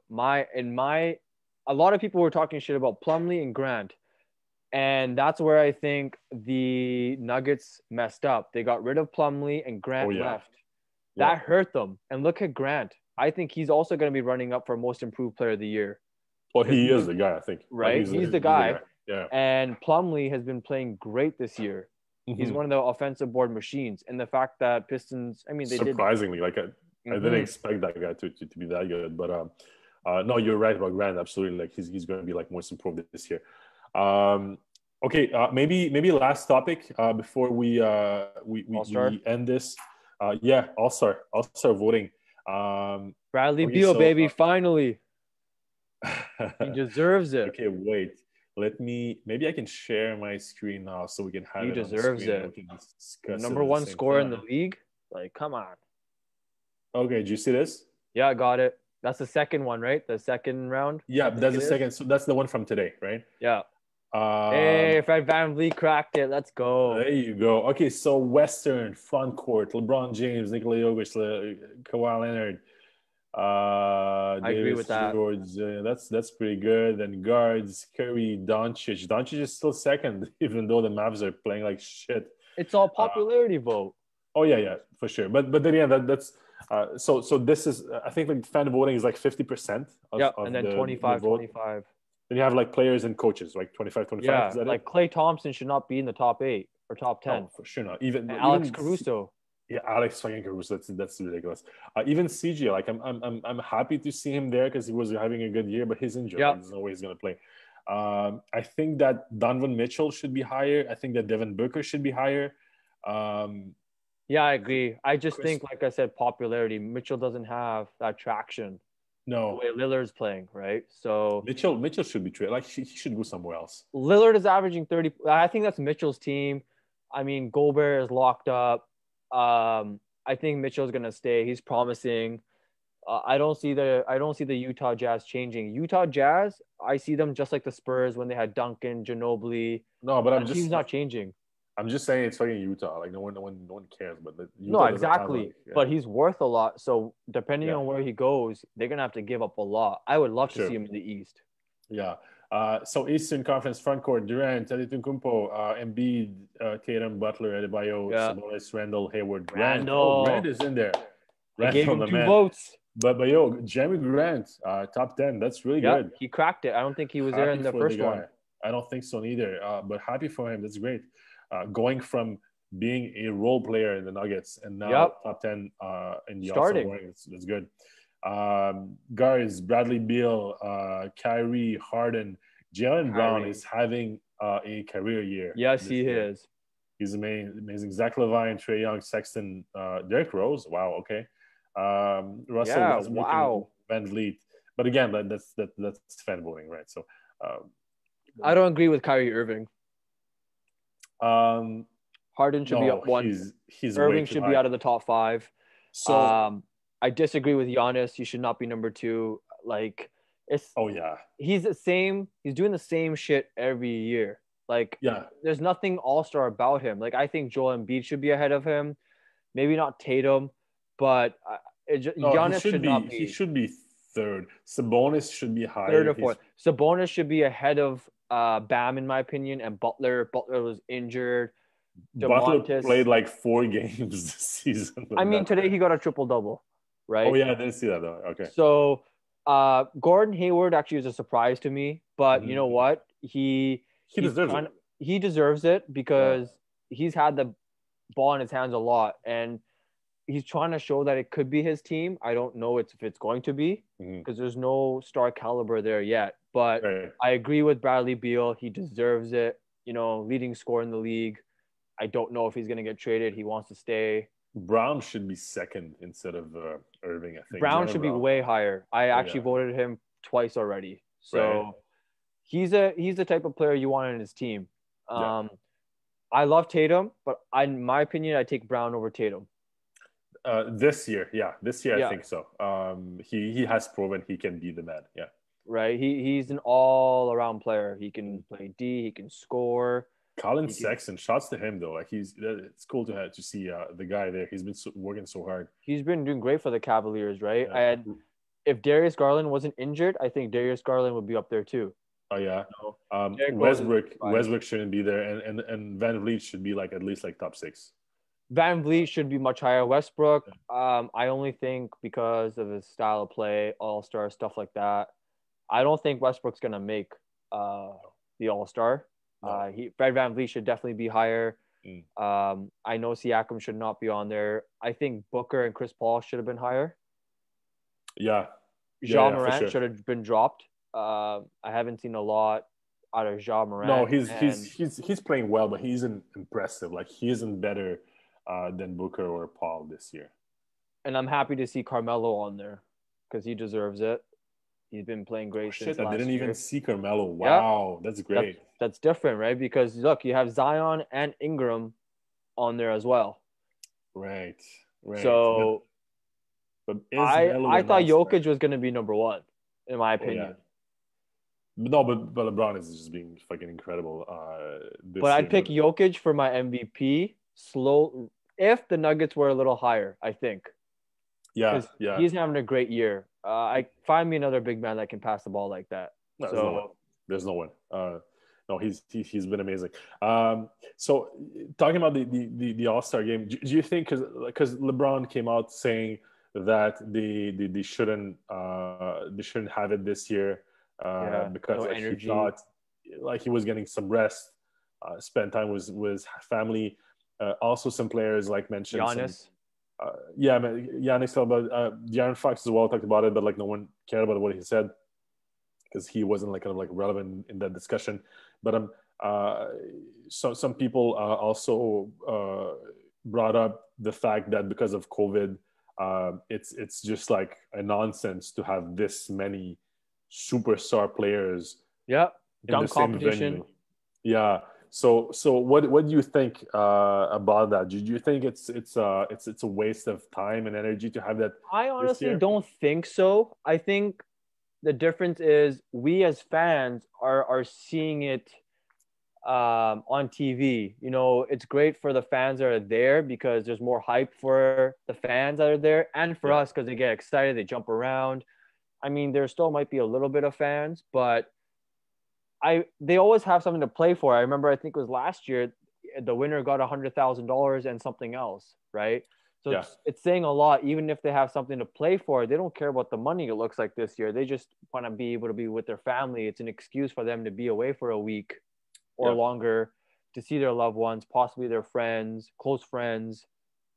S1: A lot of people were talking shit about Plumlee and Grant. And that's where I think the Nuggets messed up. They got rid of Plumlee and
S2: oh
S1: Grant
S2: yeah,
S1: left.
S2: yeah.
S1: That hurt them. And look at Grant. I think he's also going to be running up for most improved player of the year.
S2: Well, he is the guy, I think.
S1: Right?
S2: Like,
S1: he's the guy.
S2: Yeah.
S1: And Plumlee has been playing great this year.
S2: Mm-hmm.
S1: He's one of the offensive board machines. And the fact that Pistons, I mean, they
S2: surprisingly, like I didn't expect that guy to be that good. But no, you're right about Grant. Absolutely, like he's going to be like most improved this year. Okay, maybe last topic before we end this. Yeah, All-Star voting.
S1: Bradley Beal, baby, finally. He deserves it.
S2: Okay, wait. Maybe I can share my screen now so we can have
S1: it. He deserves it. Number one scorer in the league. Like, come on.
S2: Okay, do you see this?
S1: Yeah, I got it. That's the second one, right? The second round.
S2: Yeah, that's the second. So that's the one from today, right?
S1: Yeah. Hey, Fred VanVleet cracked it. Let's go.
S2: There you go. Okay, so Western front court: LeBron James, Nikola Jokic, Kawhi Leonard.
S1: I agree with that.
S2: George, that's pretty good. And guards: Curry, Doncic. Doncic is still second, even though the Mavs are playing like shit.
S1: It's all popularity vote.
S2: Oh yeah, for sure. But then yeah, that's so this is I think like fan voting is like 50%.
S1: Yeah, and then 25.
S2: Then you have like players and coaches, like 25.
S1: Yeah, like Klay Thompson should not be in the top 8 or top 10.
S2: Oh, for sure not. Even
S1: Alex Caruso.
S2: Yeah, Alex fucking Caruso. That's ridiculous. Even CJ, like I'm happy to see him there because he was having a good year, but he's injured.
S1: Yeah.
S2: Like, there's no way he's gonna play. I think that Donovan Mitchell should be higher. I think that Devin Booker should be higher.
S1: Yeah, I agree. I just think, like I said, popularity. Mitchell doesn't have that traction.
S2: No,
S1: the way Lillard's playing, right? So
S2: Mitchell should be traded. Like he should go somewhere else.
S1: Lillard is averaging 30. I think that's Mitchell's team. I mean, Gobert is locked up. I think Mitchell's gonna stay. He's promising. I don't see the Utah Jazz changing. Utah Jazz, I see them just like the Spurs when they had Duncan, Ginobili.
S2: No, but
S1: team's not changing.
S2: I'm just saying it's fucking Utah. Like no one cares. But
S1: no, exactly. But he's worth a lot. So depending on where he goes, they're gonna have to give up a lot. I would love to see him in the East.
S2: Yeah. So Eastern Conference frontcourt: Durant, Antetokounmpo, Embiid, Tatum, Butler, Adebayo, Sabonis, Randall, Hayward. Grant is in there.
S1: I gave him 2 votes.
S2: But yo, Jeremy Grant, top 10. That's really good.
S1: He cracked it. I don't think he was there in the first one.
S2: I don't think so neither. But happy for him. That's great. Going from being a role player in the Nuggets and now top 10 in the
S1: starting.
S2: That's good. Guards: Bradley Beal, Kyrie, Harden. Jaylen Brown is having a career year.
S1: Yes, he is.
S2: He's amazing. Zach LaVine, Trae Young, Sexton, Derrick Rose. Wow. Okay. Russell,
S1: wow.
S2: VanVleet. But again, that's fan voting, right? So
S1: I don't agree with Kyrie Irving. Harden should be up 1.
S2: He's
S1: Irving should be out of the top 5.
S2: So
S1: I disagree with Giannis. He should not be number 2. Like it's he's the same. He's doing the same shit every year. Like there's nothing all-star about him. Like I think Joel Embiid should be ahead of him. Maybe not Tatum, but Giannis should not be.
S2: He should be 3rd. Sabonis should be higher.
S1: 3rd or 4th. Sabonis should be ahead of Bam in my opinion, and Butler. Butler was injured.
S2: Butler played like 4 games this season.
S1: I mean, today he got a triple-double, right?
S2: Oh yeah, I didn't see that though. Okay.
S1: So Gordon Hayward actually was a surprise to me, but you know what? He deserves it. He deserves it because he's had the ball in his hands a lot, and he's trying to show that it could be his team. I don't know if it's going to be because there's no star caliber there yet. But I agree with Bradley Beal. He deserves it. You know, leading scorer in the league. I don't know if he's going to get traded. He wants to stay. Brown
S2: should be 2nd instead of Irving, I think.
S1: Brown should be way higher. I actually voted him twice already. So he's the type of player you want in his team. I love Tatum, but in my opinion, I take Brown over Tatum.
S2: This year, I think so. He has proven he can be the man. Yeah.
S1: right? He's an all around player. He can play D. He can score.
S2: Colin Sexton, shouts to him though. Like it's cool to see the guy there. He's been working so hard.
S1: He's been doing great for the Cavaliers, right? Yeah. And if Darius Garland wasn't injured, I think Darius Garland would be up there too.
S2: Oh yeah, Westbrook shouldn't be there, and Van Vliet should be like at least like top 6.
S1: Van Vliet should be much higher. Westbrook, I only think because of his style of play, All-Star stuff like that. I don't think Westbrook's gonna make the All-Star. No. Fred Van Vliet should definitely be higher. I know Siakam should not be on there. I think Booker and Chris Paul should have been higher.
S2: Ja
S1: Morant should have been dropped. I haven't seen a lot out of Ja Morant.
S2: No, he's playing well, but he isn't impressive. Like he isn't better than Booker or Paul this year.
S1: And I'm happy to see Carmelo on there because he deserves it. He's been playing great since last
S2: I didn't
S1: year.
S2: even see Carmelo. Wow, yeah. That's great.
S1: That's different, right? Because look, you have Zion and Ingram on there as well.
S2: Right.
S1: So, but I thought Jokic was going to be number 1, in my opinion.
S2: No, but LeBron is just being fucking incredible.
S1: But I'd pick Jokic for my MVP. If the Nuggets were a little higher, I think.
S2: Yeah.
S1: He's having a great year. I find me another big man that can pass the ball like that.
S2: No, there's no one. No, he's been amazing. So talking about the All-Star game, do you think because LeBron came out saying that they shouldn't have it this year because he thought like he was getting some rest, spend time with family. Also, some players like mentioned
S1: Giannis.
S2: Giannis talked about De'Aaron Fox as well talked about it, but like no one cared about what he said because he wasn't like kind of like relevant in that discussion. But so some people also brought up the fact that because of COVID, it's just like a nonsense to have this many superstar players.
S1: Yeah,
S2: in the same venue. Yeah. So what do you think about that? Do you think it's a waste of time and energy to have that?
S1: I honestly don't think so. I think the difference is we as fans are seeing it on TV. You know, it's great for the fans that are there because there's more hype for the fans that are there, and for us because they get excited, they jump around. I mean, there still might be a little bit of fans, but they always have something to play for. I remember, I think it was last year, the winner got $100,000 and something else, right? So it's saying a lot. Even if they have something to play for, they don't care about the money. It looks like this year, they just want to be able to be with their family. It's an excuse for them to be away for a week or longer to see their loved ones, possibly their friends, close friends.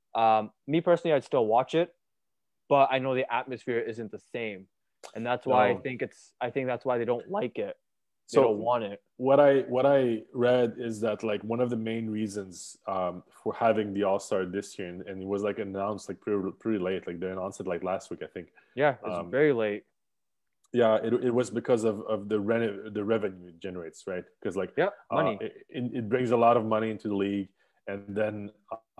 S1: Me personally, I'd still watch it, but I know the atmosphere isn't the same, and that's why I think that's why they don't like it. They don't want it.
S2: What I read is that like one of the main reasons for having the All-Star this year, and it was like announced like pretty late. Like they announced it like last week, I think.
S1: Yeah, it's very late.
S2: Yeah, it was because of the revenue it generates, right? Because like
S1: money.
S2: It brings a lot of money into the league, and then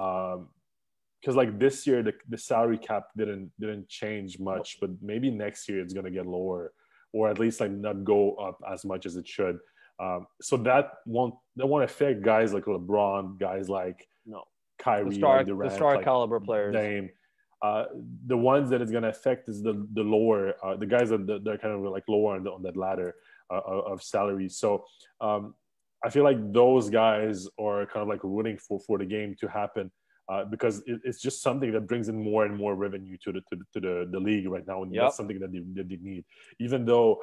S2: because like this year the salary cap didn't change much, but maybe next year it's gonna get lower, or at least like not go up as much as it should. So that won't affect guys like LeBron, guys like Kyrie,
S1: the star like caliber players.
S2: Dame. The ones that it's going to affect is the lower, the guys that they're kind of like lower on that ladder of salary. So I feel like those guys are kind of like rooting for the game to happen because it's just something that brings in more and more revenue to the league right now, and that's something that they need. Even though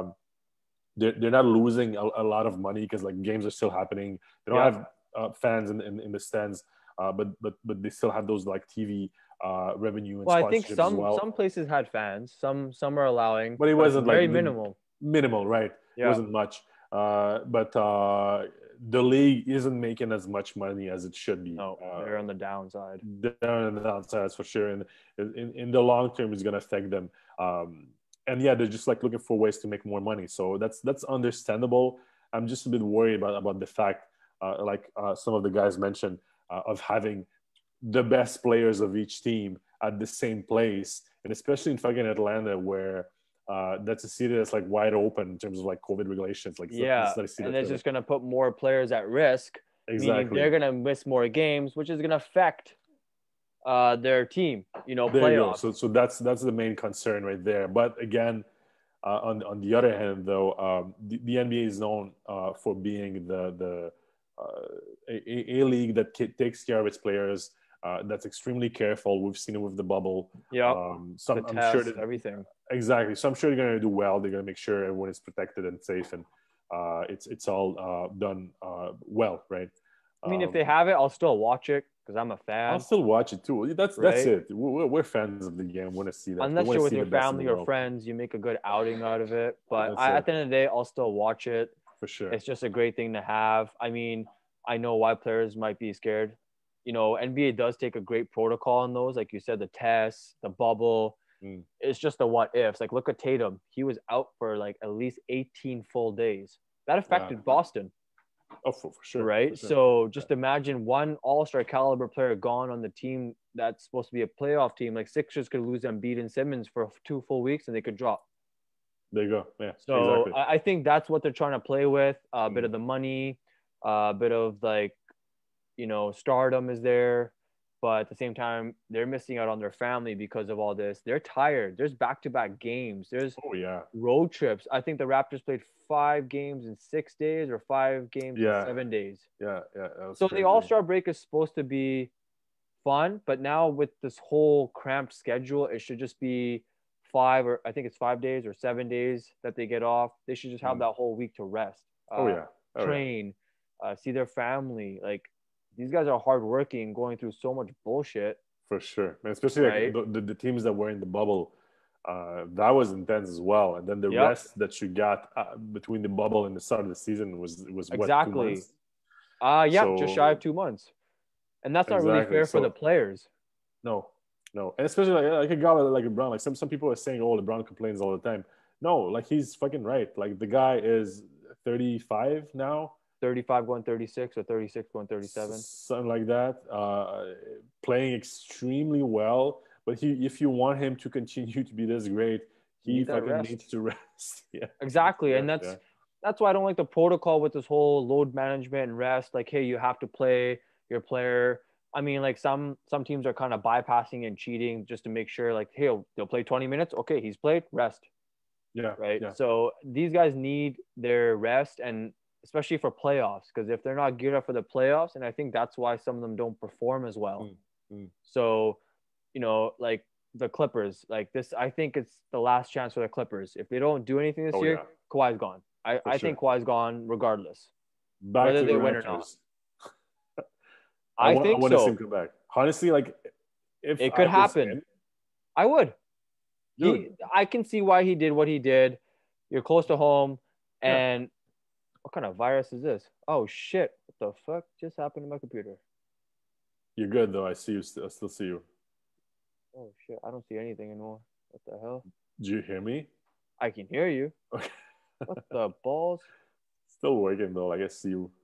S2: they're not losing a lot of money because like games are still happening. They don't have fans in the stands, but they still have those like TV. Revenue and
S1: I think some places had fans, some are allowing,
S2: but it wasn't
S1: very
S2: like minimal, right? It wasn't much, but the league isn't making as much money as it should be.
S1: No, they're on the downside.
S2: They're on the downside, that's for sure, and in the long term it's going to affect them. And they're just like looking for ways to make more money, so that's understandable. I'm just a bit worried about the fact some of the guys mentioned of having the best players of each team at the same place, and especially in fucking Atlanta where that's a city that's like wide open in terms of like COVID regulations. Like,
S1: yeah, and it's just going to put more players at risk. Meaning they're going to miss more games, which is going to affect their team. You know,
S2: there
S1: playoffs.
S2: you go. So that's the main concern right there. But again, on the other hand, though, the NBA is known for being a league that takes care of its players. That's extremely careful. We've seen it with the bubble.
S1: Yeah, I'm sure that everything.
S2: Exactly. So I'm sure they're going to do well. They're going to make sure everyone is protected and safe, and it's all done well, right?
S1: I mean, if they have it, I'll still watch it because I'm a fan.
S2: I'll still watch it too. That's it. We're fans of the game. Want to see that.
S1: Unless you're with your family or friends, you make a good outing out of it. But at the end of the day, I'll still watch it.
S2: For sure.
S1: It's just a great thing to have. I mean, I know why players might be scared. You know, NBA does take a great protocol on those. Like you said, the tests, the bubble. It's just the what ifs. Like, look at Tatum. He was out for like at least 18 full days. That affected Boston.
S2: Oh, for sure.
S1: Right?
S2: For sure.
S1: So just imagine one all-star caliber player gone on the team that's supposed to be a playoff team. Like Sixers could lose Embiid and Simmons for 2 full weeks and they could drop.
S2: There you go. Yeah.
S1: So
S2: exactly.
S1: I think that's what they're trying to play with. A bit of the money, a bit of like, you know, stardom is there. But at the same time, they're missing out on their family because of all this. They're tired. There's back-to-back games. There's road trips. I think the Raptors played 5 games in 6 days or 5 games in 7 days.
S2: Yeah.
S1: So crazy. The All-Star break is supposed to be fun, but now with this whole cramped schedule, it should just be 5 days or 7 days that they get off. They should just have that whole week to rest. Train, see their family. Like, these guys are hardworking, going through so much bullshit.
S2: For sure, man. Especially like the teams that were in the bubble, that was intense as well. And then the rest that you got between the bubble and the start of the season was
S1: exactly.
S2: What, 2 months?
S1: Just shy of 2 months, and that's not really fair for the players.
S2: No, and especially like a guy like LeBron. Like some people are saying, "Oh, LeBron complains all the time." No, like he's fucking right. Like the guy is 35 now.
S1: 35 going 36 or 36 going 37,
S2: something like that. Playing extremely well, but if you want him to continue to be this great, he fucking needs to rest.
S1: Exactly. And that's why I don't like the protocol with this whole load management and rest. Like, hey, you have to play your player. I mean, like some teams are kind of bypassing and cheating just to make sure, like, hey, they'll play 20 minutes. Okay, he's played, rest. Right. So these guys need their rest, and especially for playoffs, because if they're not geared up for the playoffs, and I think that's why some of them don't perform as well. So, you know, like the Clippers, like this, I think it's the last chance for the Clippers. If they don't do anything this year, Kawhi's gone. I think Kawhi's gone regardless, whether they win or not. I think so. I want to see him
S2: come back. Honestly, like
S1: if it could happen, I would. I can see why he did what he did. You're close to home, and what kind of virus is this? Oh shit! What the fuck just happened to my computer?
S2: You're good though. I see you. I still see you.
S1: Oh shit! I don't see anything anymore. What the hell?
S2: Do you hear me?
S1: I can hear you.
S2: Okay.
S1: What the balls?
S2: Still working though. Like I see you.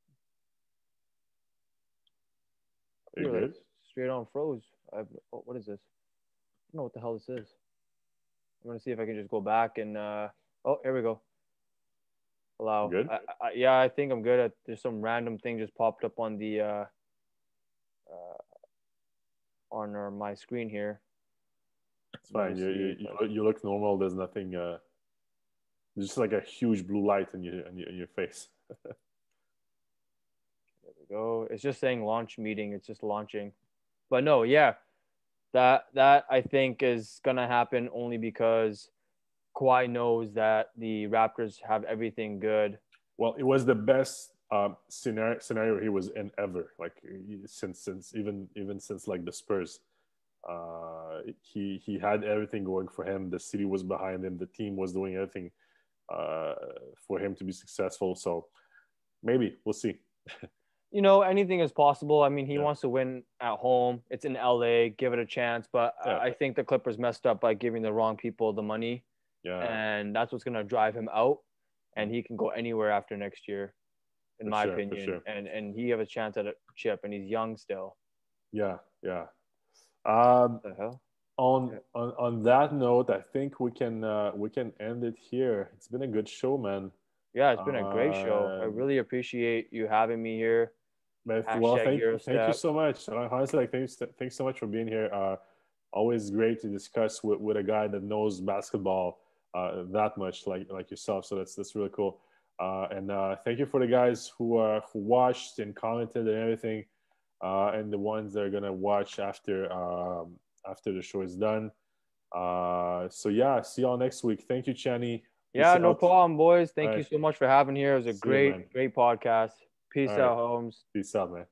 S2: Are you good?
S1: Straight on froze. What is this? I don't know what the hell this is. I'm gonna see if I can just go back and. Oh, here we go. Allow.
S2: Good?
S1: I think I'm good. There's some random thing just popped up on the on my screen here.
S2: It's fine. You look normal. There's nothing. There's just like a huge blue light in your face.
S1: There we go. It's just saying launch meeting. It's just launching. But no, that I think is gonna happen only because Kawhi knows that the Raptors have everything good.
S2: Well, it was the best scenario he was in ever. Like since even since like the Spurs, he had everything going for him. The city was behind him. The team was doing everything for him to be successful. So maybe we'll see.
S1: You know, anything is possible. I mean, he wants to win at home. It's in LA. Give it a chance. But I think the Clippers messed up by giving the wrong people the money.
S2: Yeah.
S1: And that's what's going to drive him out. And he can go anywhere after next year, in my opinion.
S2: Sure.
S1: And he has a chance at a chip, and he's young still.
S2: Yeah.
S1: What the hell?
S2: on that note, I think we can end it here. It's been a good show, man.
S1: Yeah, it's been a great show. I really appreciate you having me here.
S2: Well, thank you so much. Honestly, like, thanks so much for being here. Always great to discuss with a guy that knows basketball that much, like yourself. So that's really cool. And thank you for the guys who watched and commented and everything, and the ones that are gonna watch after the show is done. So yeah, see y'all next week. Thank you, Chenny.
S1: Yeah, no problem, boys. Thank you so much for having here. It was a great podcast. Peace out, Holmes.
S2: Peace out, man.